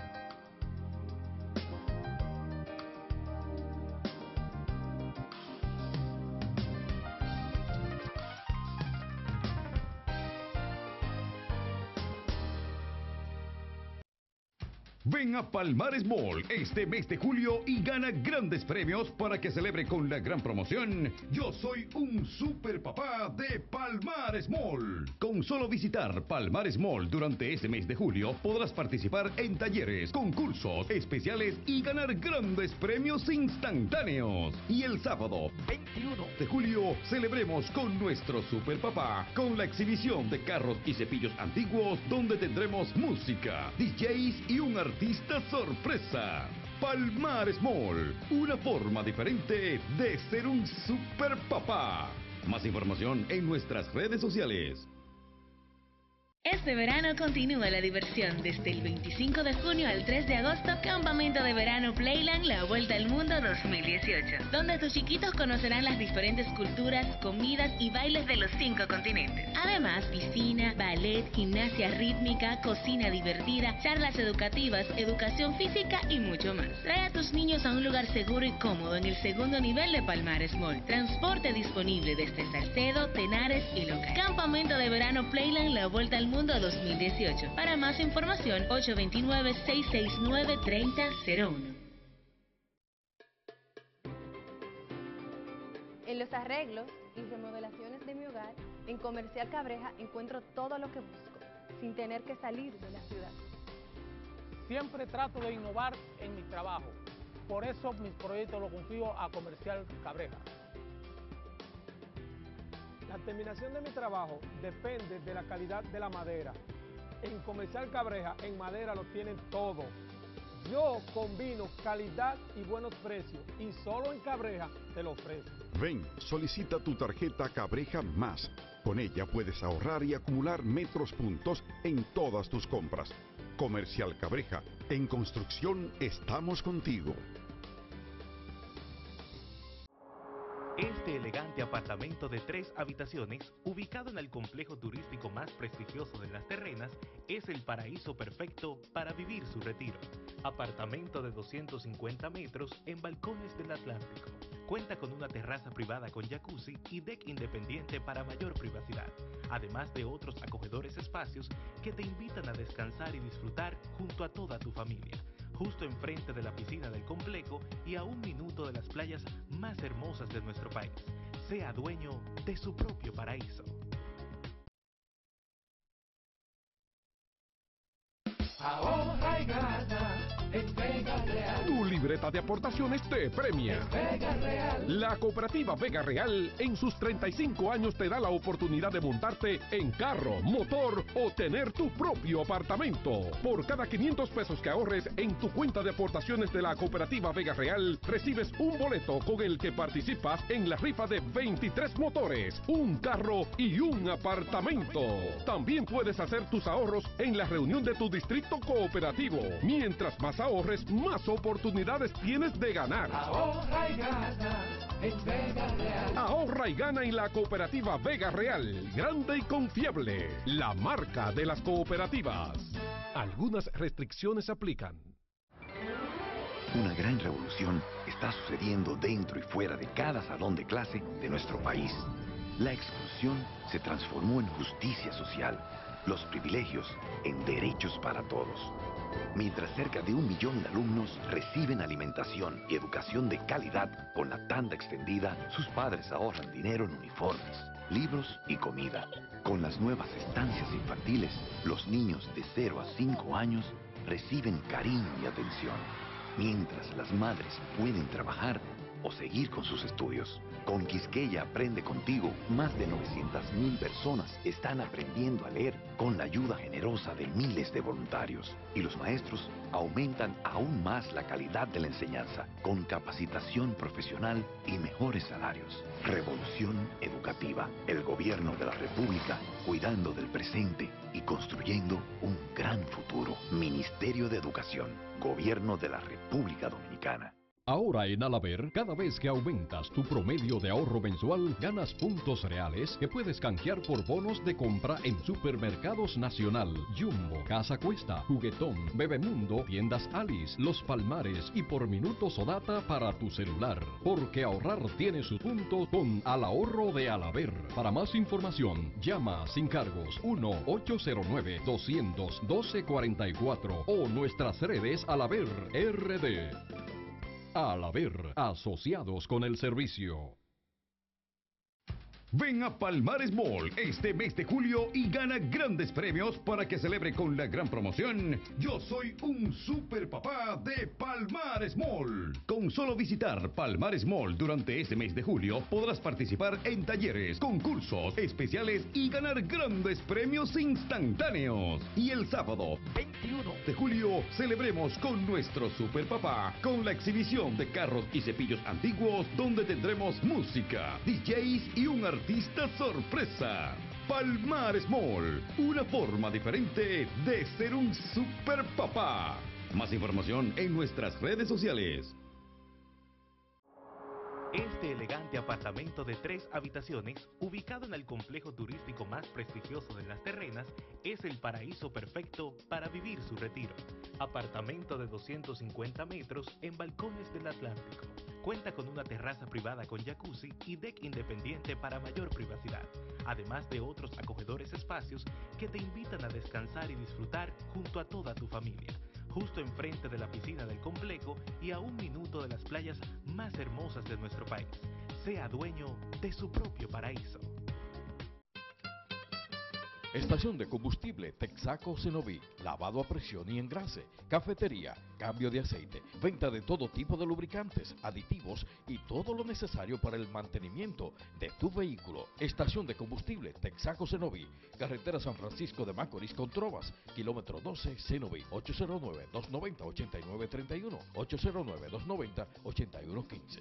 Ven a Palmares Mall este mes de julio y gana grandes premios para que celebre con la gran promoción Yo soy un super papá de Palmares Mall. Con solo visitar Palmares Mall durante este mes de julio podrás participar en talleres, concursos especiales y ganar grandes premios instantáneos. Y el sábado 21 de julio celebremos con nuestro super papá con la exhibición de carros y cepillos antiguos, donde tendremos música, DJs y un artista sorpresa. Palmares Mall, una forma diferente de ser un super papá. Más información en nuestras redes sociales. Este verano continúa la diversión desde el 25 de junio al 3 de agosto, Campamento de Verano Playland La Vuelta al Mundo 2018, donde tus chiquitos conocerán las diferentes culturas, comidas y bailes de los 5 continentes. Además, piscina, ballet, gimnasia rítmica, cocina divertida, charlas educativas, educación física y mucho más. Trae a tus niños a un lugar seguro y cómodo en el segundo nivel de Palmares Mall. Transporte disponible desde Salcedo, Tenares y Loca. Campamento de Verano Playland La Vuelta al Mundo 2018. Para más información, 829-669-3001. En los arreglos y remodelaciones de mi hogar, en Comercial Cabreja encuentro todo lo que busco, sin tener que salir de la ciudad. Siempre trato de innovar en mi trabajo. Por eso mis proyectos los confío a Comercial Cabreja. La terminación de mi trabajo depende de la calidad de la madera. En Comercial Cabreja, en madera lo tienen todo. Yo combino calidad y buenos precios y solo en Cabreja te lo ofrezco. Ven, solicita tu tarjeta Cabreja Más. Con ella puedes ahorrar y acumular metros puntos en todas tus compras. Comercial Cabreja, en construcción estamos contigo. Este elegante apartamento de 3 habitaciones, ubicado en el complejo turístico más prestigioso de Las Terrenas, es el paraíso perfecto para vivir su retiro. Apartamento de 250 metros en balcones del Atlántico. Cuenta con una terraza privada con jacuzzi y deck independiente para mayor privacidad, además de otros acogedores espacios que te invitan a descansar y disfrutar junto a toda tu familia. Justo enfrente de la piscina del complejo y a 1 minuto de las playas más hermosas de nuestro país. Sea dueño de su propio paraíso. Ahorra y gana en Vega Real. Tu libreta de aportaciones te premia. Vega Real. La cooperativa Vega Real en sus 35 años te da la oportunidad de montarte en carro, motor o tener tu propio apartamento. Por cada 500 pesos que ahorres en tu cuenta de aportaciones de la cooperativa Vega Real, recibes un boleto con el que participas en la rifa de 23 motores, un carro y un apartamento. También puedes hacer tus ahorros en la reunión de tu distrito cooperativo. Mientras más ahorres, más oportunidades tienes de ganar. Ahorra y gana en Vega Real. Ahorra y gana en la cooperativa Vega Real, grande y confiable, la marca de las cooperativas. Algunas restricciones aplican. Una gran revolución está sucediendo dentro y fuera de cada salón de clase de nuestro país. La exclusión se transformó en justicia social, los privilegios en derechos para todos. Mientras cerca de 1 millón de alumnos reciben alimentación y educación de calidad con la tanda extendida, sus padres ahorran dinero en uniformes, libros y comida. Con las nuevas estancias infantiles, los niños de 0 a 5 años reciben cariño y atención, mientras las madres pueden trabajar o seguir con sus estudios. Con Quisqueya Aprende Contigo, más de 900.000 personas están aprendiendo a leer con la ayuda generosa de miles de voluntarios. Y los maestros aumentan aún más la calidad de la enseñanza, con capacitación profesional y mejores salarios. Revolución educativa. El gobierno de la República, cuidando del presente y construyendo un gran futuro. Ministerio de Educación. Gobierno de la República Dominicana. Ahora en Alaber, cada vez que aumentas tu promedio de ahorro mensual, ganas puntos reales que puedes canjear por bonos de compra en Supermercados Nacional, Jumbo, Casa Cuesta, Juguetón, Bebemundo, Tiendas Alice, Los Palmares y por minutos o data para tu celular. Porque ahorrar tiene sus puntos con Al Ahorro de Alaber. Para más información, llama sin cargos 1-809-200-1244 o nuestras redes Alaber RD. Alaber, asociados con el servicio. Ven a Palmares Mall este mes de julio y gana grandes premios para que celebre con la gran promoción Yo soy un super papá de Palmares Mall. Con solo visitar Palmares Mall durante este mes de julio podrás participar en talleres, concursos especiales y ganar grandes premios instantáneos. Y el sábado 21 de julio celebremos con nuestro super papá con la exhibición de carros y cepillos antiguos donde tendremos música, DJs y un artista sorpresa. Palmares Mall, una forma diferente de ser un super papá. Más información en nuestras redes sociales. Este elegante apartamento de 3 habitaciones, ubicado en el complejo turístico más prestigioso de Las Terrenas, es el paraíso perfecto para vivir su retiro. Apartamento de 250 metros en balcones del Atlántico. Cuenta con una terraza privada con jacuzzi y deck independiente para mayor privacidad, además de otros acogedores espacios que te invitan a descansar y disfrutar junto a toda tu familia. Justo enfrente de la piscina del complejo y a 1 minuto de las playas más hermosas de nuestro país. Sea dueño de su propio paraíso. Estación de combustible Texaco Cenoví, lavado a presión y engrase, cafetería, cambio de aceite, venta de todo tipo de lubricantes, aditivos y todo lo necesario para el mantenimiento de tu vehículo. Estación de combustible Texaco Cenoví, carretera San Francisco de Macorís con Trovas, kilómetro 12 Cenoví, 809-290-8931, 809-290-8115.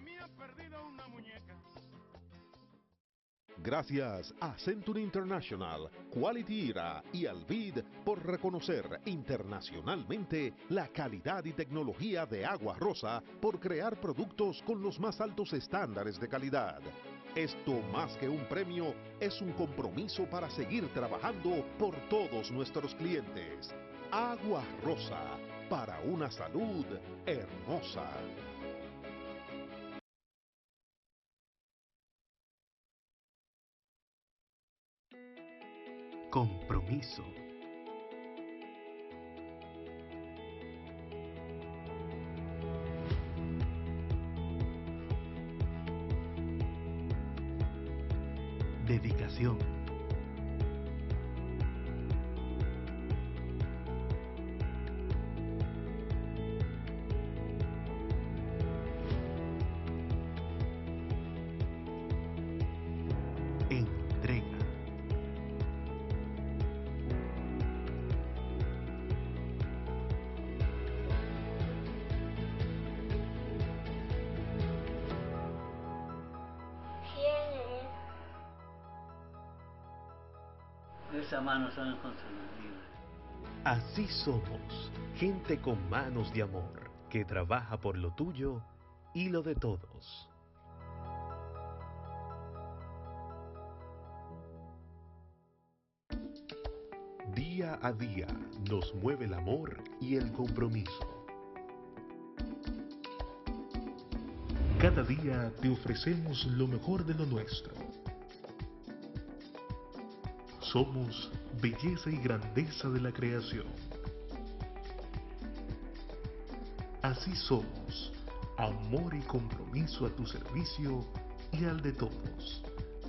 Gracias a Century International, Quality Era y Alvid por reconocer internacionalmente la calidad y tecnología de Agua Rosa por crear productos con los más altos estándares de calidad. Esto más que un premio es un compromiso para seguir trabajando por todos nuestros clientes. Agua Rosa, para una salud hermosa. Compromiso. Dedicación. Esas manos son inconfundibles. Así somos, gente con manos de amor, que trabaja por lo tuyo y lo de todos. Día a día nos mueve el amor y el compromiso. Cada día te ofrecemos lo mejor de lo nuestro. Somos belleza y grandeza de la creación. Así somos, amor y compromiso a tu servicio y al de todos.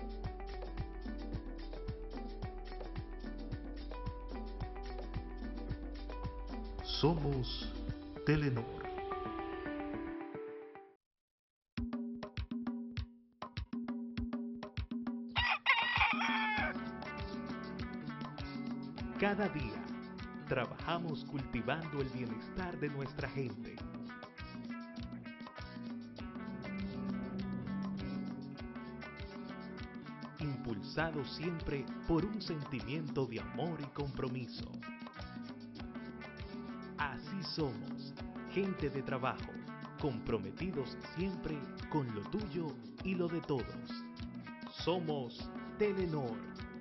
Somos Telenor. Cada día trabajamos cultivando el bienestar de nuestra gente. Impulsados siempre por un sentimiento de amor y compromiso. Así somos, gente de trabajo, comprometidos siempre con lo tuyo y lo de todos. Somos Telenor.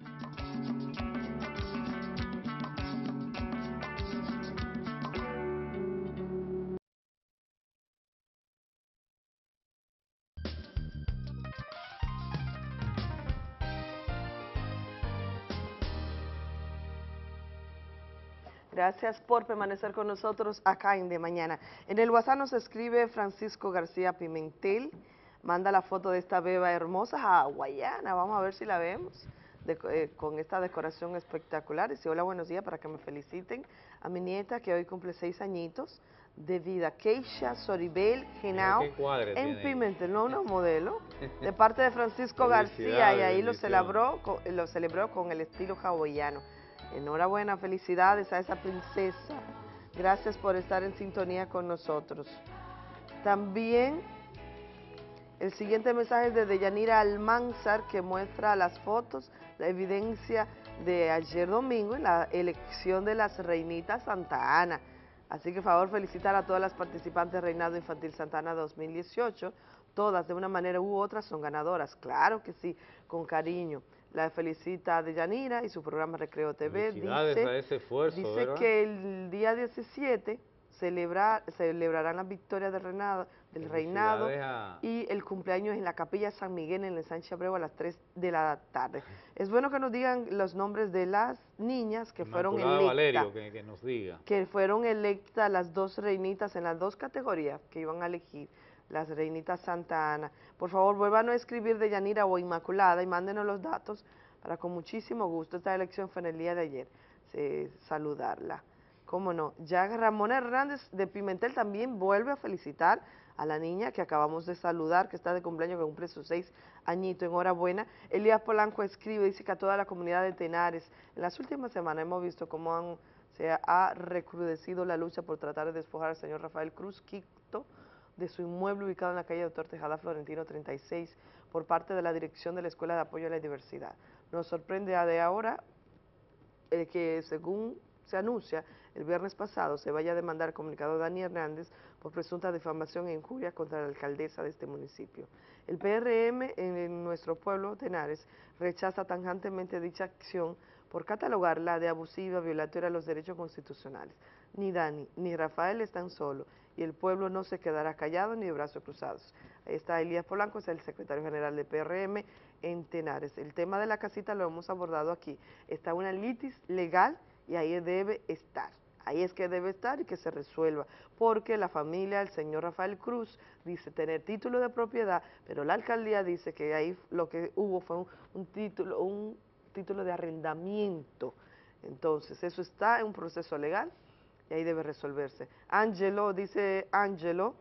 Gracias por permanecer con nosotros acá en De Mañana. En el WhatsApp nos escribe Francisco García Pimentel, manda la foto de esta beba hermosa hawaiana, vamos a ver si la vemos, con esta decoración espectacular. Dice, hola, buenos días, para que me feliciten a mi nieta que hoy cumple 6 añitos de vida, Keisha Soribel Genao, en Pimentel, no una modelo, de parte de Francisco García, y ahí lo celebró con el estilo hawaiano. Enhorabuena, felicidades a esa princesa. Gracias por estar en sintonía con nosotros. También el siguiente mensaje es de Deyanira Almanzar, que muestra las fotos, la evidencia de ayer domingo en la elección de las reinitas Santa Ana. Así que, por favor, felicitar a todas las participantes de Reinado Infantil Santa Ana 2018. Todas, de una manera u otra, son ganadoras. Claro que sí, con cariño. La felicita Deyanira y su programa Recreo TV. Felicidades a ese esfuerzo, dice ¿verdad? que el día 17 celebrarán las victorias del reinado y el cumpleaños en la Capilla San Miguel en el Sánchez Abreu a las 3 de la tarde. Es bueno que nos digan los nombres de las niñas que fueron electas. Valerio, que nos diga. Que fueron electas las 2 reinitas en las 2 categorías que iban a elegir, las reinitas Santa Ana. Por favor, vuelvan a escribir Deyanira o Inmaculada y mándenos los datos para con muchísimo gusto. Esta elección fue en el día de ayer, saludarla. Cómo no. Ya Ramona Hernández de Pimentel también vuelve a felicitar a la niña que acabamos de saludar, que está de cumpleaños, que cumple sus 6 añitos, enhorabuena. Elías Polanco escribe, dice que a toda la comunidad de Tenares, en las últimas semanas hemos visto cómo se ha recrudecido la lucha por tratar de despojar al señor Rafael Cruz Quito de su inmueble ubicado en la calle Doctor Tejada Florentino 36 por parte de la Dirección de la Escuela de Apoyo a la Diversidad. Nos sorprende de ahora que, según se anuncia, el viernes pasado se vaya a demandar al comunicador Dani Hernández por presunta difamación e injuria contra la alcaldesa de este municipio. El PRM en nuestro pueblo, Tenares, rechaza tajantemente dicha acción por catalogarla de abusiva, violatoria de los derechos constitucionales. Ni Dani ni Rafael están solos y el pueblo no se quedará callado ni de brazos cruzados. Ahí está Elías Polanco, es el secretario general de PRM en Tenares. El tema de la casita lo hemos abordado aquí. Está una litis legal y ahí debe estar. Ahí es que debe estar y que se resuelva, porque la familia del señor Rafael Cruz dice tener título de propiedad, pero la alcaldía dice que ahí lo que hubo fue un título de arrendamiento. Entonces, eso está en un proceso legal y ahí debe resolverse. Ángelo, dice Ángelo,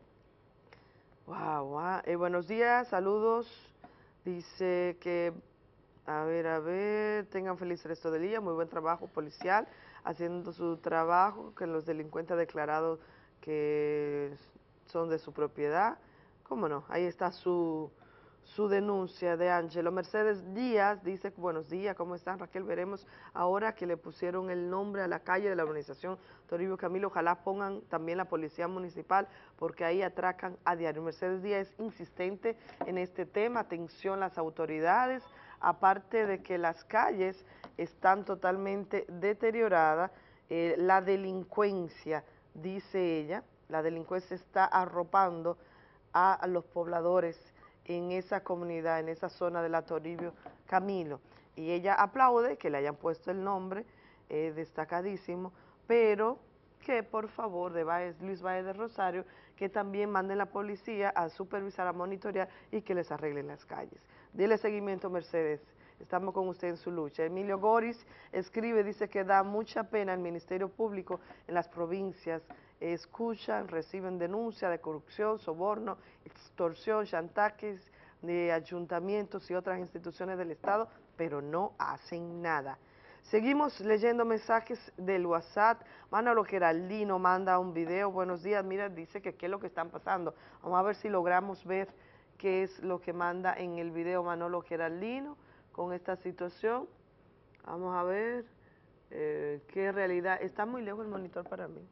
buenos días, saludos, dice que, a ver, tengan feliz resto del día, muy buen trabajo policial, haciendo su trabajo, que los delincuentes declarados que son de su propiedad, cómo no, ahí está su su denuncia de Ángelo. Mercedes Díaz dice, buenos días, ¿cómo están, Raquel? Veremos ahora que le pusieron el nombre a la calle de la organización Toribio Camilo, ojalá pongan también la policía municipal, porque ahí atracan a diario. Mercedes Díaz es insistente en este tema, atención las autoridades, aparte de que las calles están totalmente deterioradas, la delincuencia, dice ella, la delincuencia está arropando a los pobladores en esa comunidad, en esa zona de la Toribio Camilo. Y ella aplaude que le hayan puesto el nombre, destacadísimo, pero que por favor de Luis Baez de Rosario, que también manden la policía a supervisar, a monitorear y que les arreglen las calles. Dile seguimiento, Mercedes. Estamos con usted en su lucha. Emilio Goris escribe, dice que da mucha pena el Ministerio Público en las provincias. Escuchan, reciben denuncias de corrupción, soborno, extorsión, chantajes de ayuntamientos y otras instituciones del Estado, pero no hacen nada. Seguimos leyendo mensajes del WhatsApp. Manolo Geraldino manda un video. Buenos días, mira, dice que qué es lo que están pasando. Vamos a ver si logramos ver qué es lo que manda en el video Manolo Geraldino con esta situación. Vamos a ver qué realidad. Está muy lejos el monitor para mí.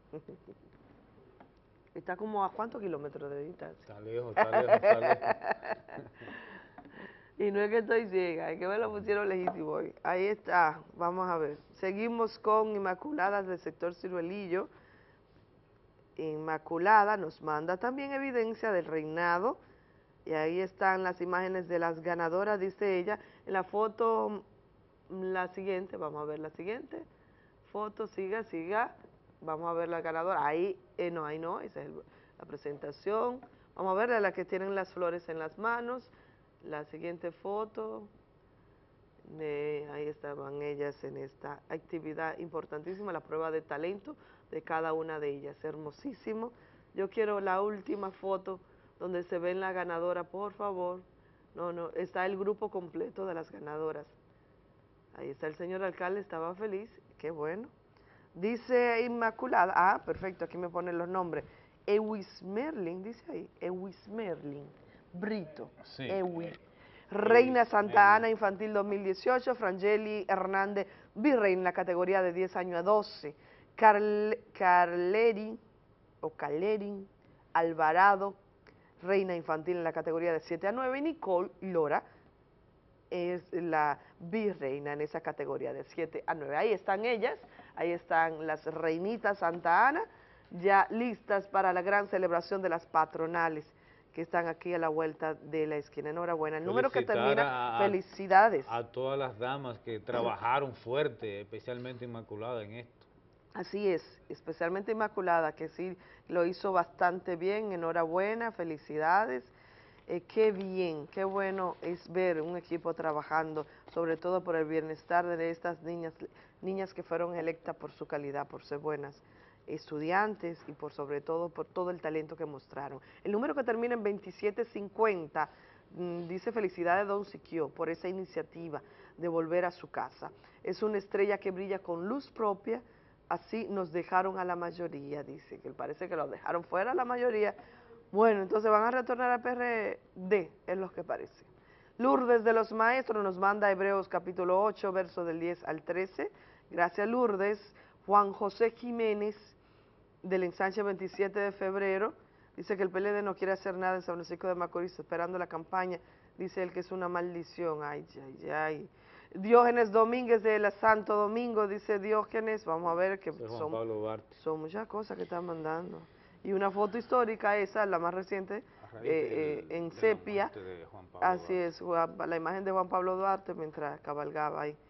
Está como a ¿cuántos kilómetros de distancia? Está lejos, está lejos, está lejos. Y no es que estoy ciega, es que me lo pusieron legítimo hoy. Ahí está, vamos a ver. Seguimos con Inmaculadas del sector Ciruelillo. Inmaculada nos manda también evidencia del reinado. Y ahí están las imágenes de las ganadoras, dice ella. En la foto, la siguiente, vamos a ver la siguiente. Foto, siga. Vamos a ver la ganadora. Ahí no, esa es la presentación. Vamos a ver la que tienen las flores en las manos. La siguiente foto. Ahí estaban ellas en esta actividad importantísima, la prueba de talento de cada una de ellas. Hermosísimo. Yo quiero la última foto donde se ven la ganadora, por favor. No, está el grupo completo de las ganadoras. Ahí está el señor alcalde, estaba feliz, qué bueno. Dice Inmaculada, perfecto, aquí me ponen los nombres. Ewis Merlin, dice ahí, Ewis Merlin, Brito, sí. Ewis. Reina Santa Ana Infantil 2018, Frangeli Hernández, virreina en la categoría de 10 años a 12. Carlerin Alvarado, reina infantil en la categoría de 7 a 9, y Nicole Lora es la virreina en esa categoría de 7 a 9. Ahí están ellas, ahí están las reinitas Santa Ana, ya listas para la gran celebración de las patronales que están aquí a la vuelta de la esquina. Enhorabuena. El número que termina, felicidades. A todas las damas que trabajaron fuerte, especialmente Inmaculada en esto. Así es, especialmente Inmaculada, que sí lo hizo bastante bien. Enhorabuena, felicidades. Qué bien, qué bueno es ver un equipo trabajando, sobre todo por el bienestar de estas niñas que fueron electas por su calidad, por ser buenas estudiantes y sobre todo por todo el talento que mostraron. El número que termina en 2750 dice felicidades Don Siquio por esa iniciativa de volver a su casa. Es una estrella que brilla con luz propia, así nos dejaron a la mayoría, dice, que parece que lo dejaron fuera la mayoría. Bueno, entonces van a retornar a PRD, es lo que parece. Lourdes de los Maestros nos manda Hebreos capítulo 8, verso del 10 al 13. Gracias, Lourdes. Juan José Jiménez, del ensanche 27 de febrero, dice que el PLD no quiere hacer nada en San Francisco de Macorís, esperando la campaña. Dice él que es una maldición. Ay. Diógenes Domínguez de la Santo Domingo, dice Diógenes, vamos a ver que son muchas cosas que están mandando. Y una foto histórica, esa, la más reciente, en sepia, así es, la imagen de Juan Pablo Duarte mientras cabalgaba ahí.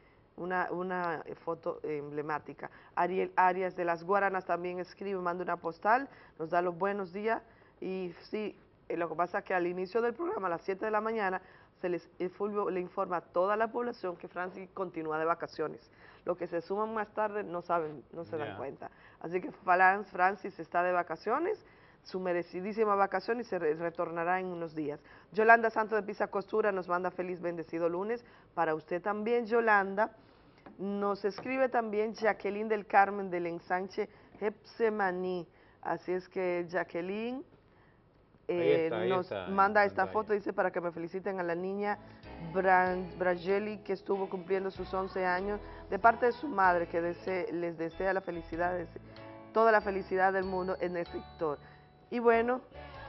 Una foto emblemática. Ariel Arias de las Guaranas también escribe, manda una postal, nos da los buenos días. Y sí, lo que pasa es que al inicio del programa, a las 7 de la mañana, Fulvio le informa a toda la población que Francis continúa de vacaciones. Los que se suman más tarde no saben, no se dan cuenta. Así que Francis está de vacaciones, su merecidísima vacación, y se retornará en unos días. Yolanda Santos de Pisa Costura nos manda feliz bendecido lunes. Para usted también, Yolanda. Nos escribe también Jacqueline del Carmen del ensanche Hepsemaní. Así es que Jacqueline, nos manda esta foto, dice para que me feliciten a la niña Brangeli, que estuvo cumpliendo sus 11 años, de parte de su madre, que les desea la felicidad, toda la felicidad del mundo en el sector. Y bueno,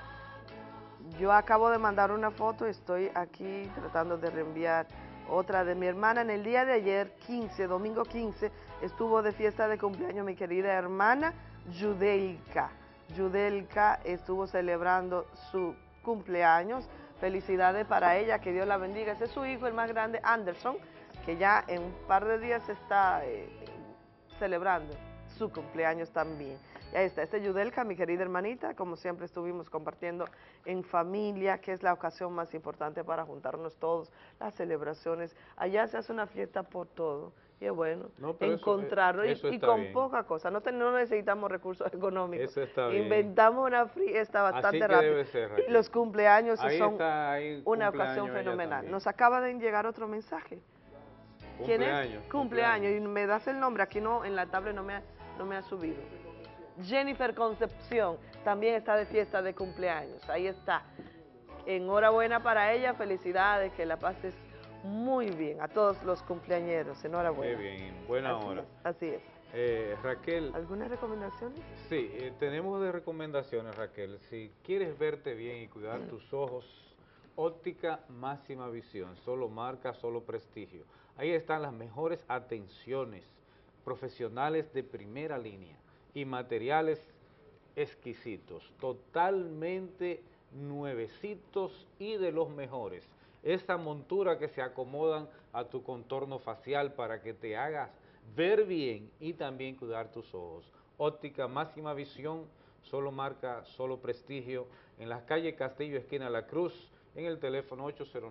yo acabo de mandar una foto, estoy aquí tratando de reenviar otra de mi hermana. En el día de ayer, domingo 15, estuvo de fiesta de cumpleaños mi querida hermana Yudelka. Yudelka estuvo celebrando su cumpleaños. Felicidades para ella, que Dios la bendiga. Ese es su hijo, el más grande, Anderson, que ya en un par de días está celebrando su cumpleaños también. Y ahí está, Yudelka, mi querida hermanita, como siempre estuvimos compartiendo en familia, que es la ocasión más importante para juntarnos todos, las celebraciones. Allá se hace una fiesta por todo. Y es bueno encontrarlo y con bien. Poca cosa. No necesitamos recursos económicos. Eso está bien. Inventamos una fiesta bastante rápida. Debe ser, y los cumpleaños son una cumpleaños ocasión fenomenal. Nos acaba de llegar otro mensaje. ¿Quién es? Cumpleaños. Y me das el nombre. Aquí no, en la tablet no me ha subido. Jennifer Concepción también está de fiesta de cumpleaños. Ahí está. Enhorabuena para ella. Felicidades. Que la pases muy bien a todos los cumpleañeros, enhorabuena. Muy bien, buena hora. Así es. Raquel. ¿Algunas recomendaciones? Sí, tenemos de recomendaciones, Raquel. Si quieres verte bien y cuidar tus ojos, Óptica Máxima Visión, solo marca, solo prestigio. Ahí están las mejores atenciones, profesionales de primera línea y materiales exquisitos, totalmente nuevecitos y de los mejores. Esa montura que se acomodan a tu contorno facial para que te hagas ver bien y también cuidar tus ojos. Óptica Máxima Visión, solo marca, solo prestigio, en las calles Castillo, esquina La Cruz, en el teléfono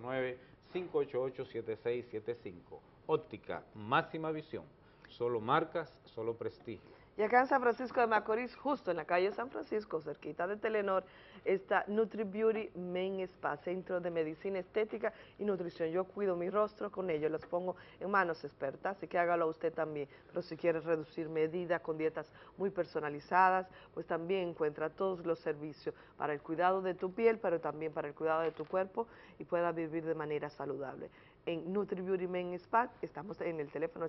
809-588-7675. Óptica Máxima Visión, solo marcas, solo prestigio. Y acá en San Francisco de Macorís, justo en la calle San Francisco, cerquita de Telenor, está NutriBeauty Men Spa, Centro de Medicina Estética y Nutrición. Yo cuido mi rostro con ellos, los pongo en manos expertas, así que hágalo usted también. Pero si quiere reducir medidas con dietas muy personalizadas, pues también encuentra todos los servicios para el cuidado de tu piel, pero también para el cuidado de tu cuerpo y pueda vivir de manera saludable. En NutriBeauty Men Spa estamos en el teléfono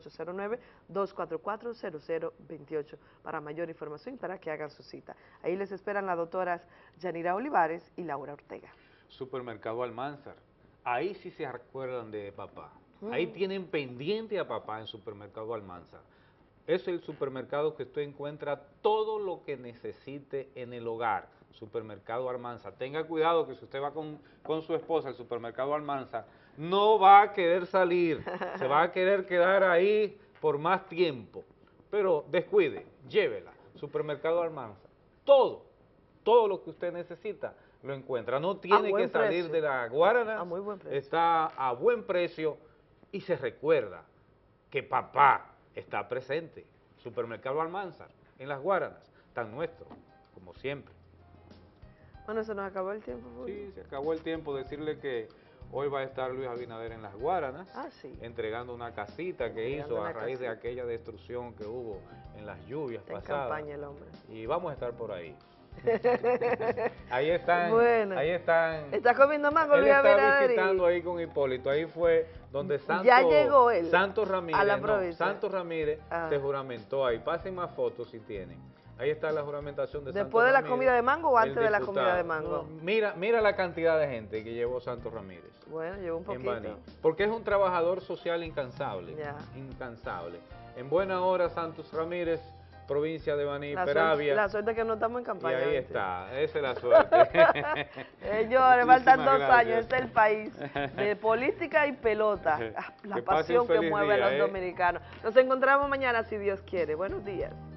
809-244-0028 para mayor información y para que hagan su cita. Ahí les esperan las doctoras Yanira Olivares y Laura Ortega. Supermercado Almanzar, ahí sí se acuerdan de papá. Ahí tienen pendiente a papá en Supermercado Almanzar. Es el supermercado que usted encuentra todo lo que necesite en el hogar. Supermercado Almanzar. Tenga cuidado que si usted va con su esposa al Supermercado Almanzar, no va a querer salir, se va a querer quedar ahí por más tiempo. Pero descuide, llévela. Supermercado Almanzar. Todo lo que usted necesita lo encuentra. No tiene que salir de la Guaranas, está a buen precio y se recuerda que papá está presente. Supermercado Almanzar, en las Guaranas, tan nuestro, como siempre. Bueno, se nos acabó el tiempo. Sí, se acabó el tiempo. Decirle que hoy va a estar Luis Abinader en las Guaranas, entregando una casita que hizo a raíz de aquella destrucción que hubo en las lluvias pasadas. En campaña el hombre. Y vamos a estar por ahí. Ahí están, bueno, ahí están. ¿Está comiendo mango Luis Abinader? Está visitando ahí con Hipólito. Ahí fue donde ya llegó él Santos Ramírez, a la provincia. Santos Ramírez se juramentó ahí. Pasen más fotos si tienen. Ahí está la juramentación de Santos Ramírez. ¿Después de la comida de mango o antes de la comida de mango? No, mira la cantidad de gente que llevó Santos Ramírez. Bueno, llevó un poquito. Porque es un trabajador social incansable. Incansable. En buena hora, Santos Ramírez, provincia de Baní, Peravia. La suerte que no estamos en campaña. Y ahí está, esa es la suerte. Señores, faltan 2 años, este es el país de política y pelota. La pasión que mueve a los dominicanos. Nos encontramos mañana si Dios quiere. Buenos días.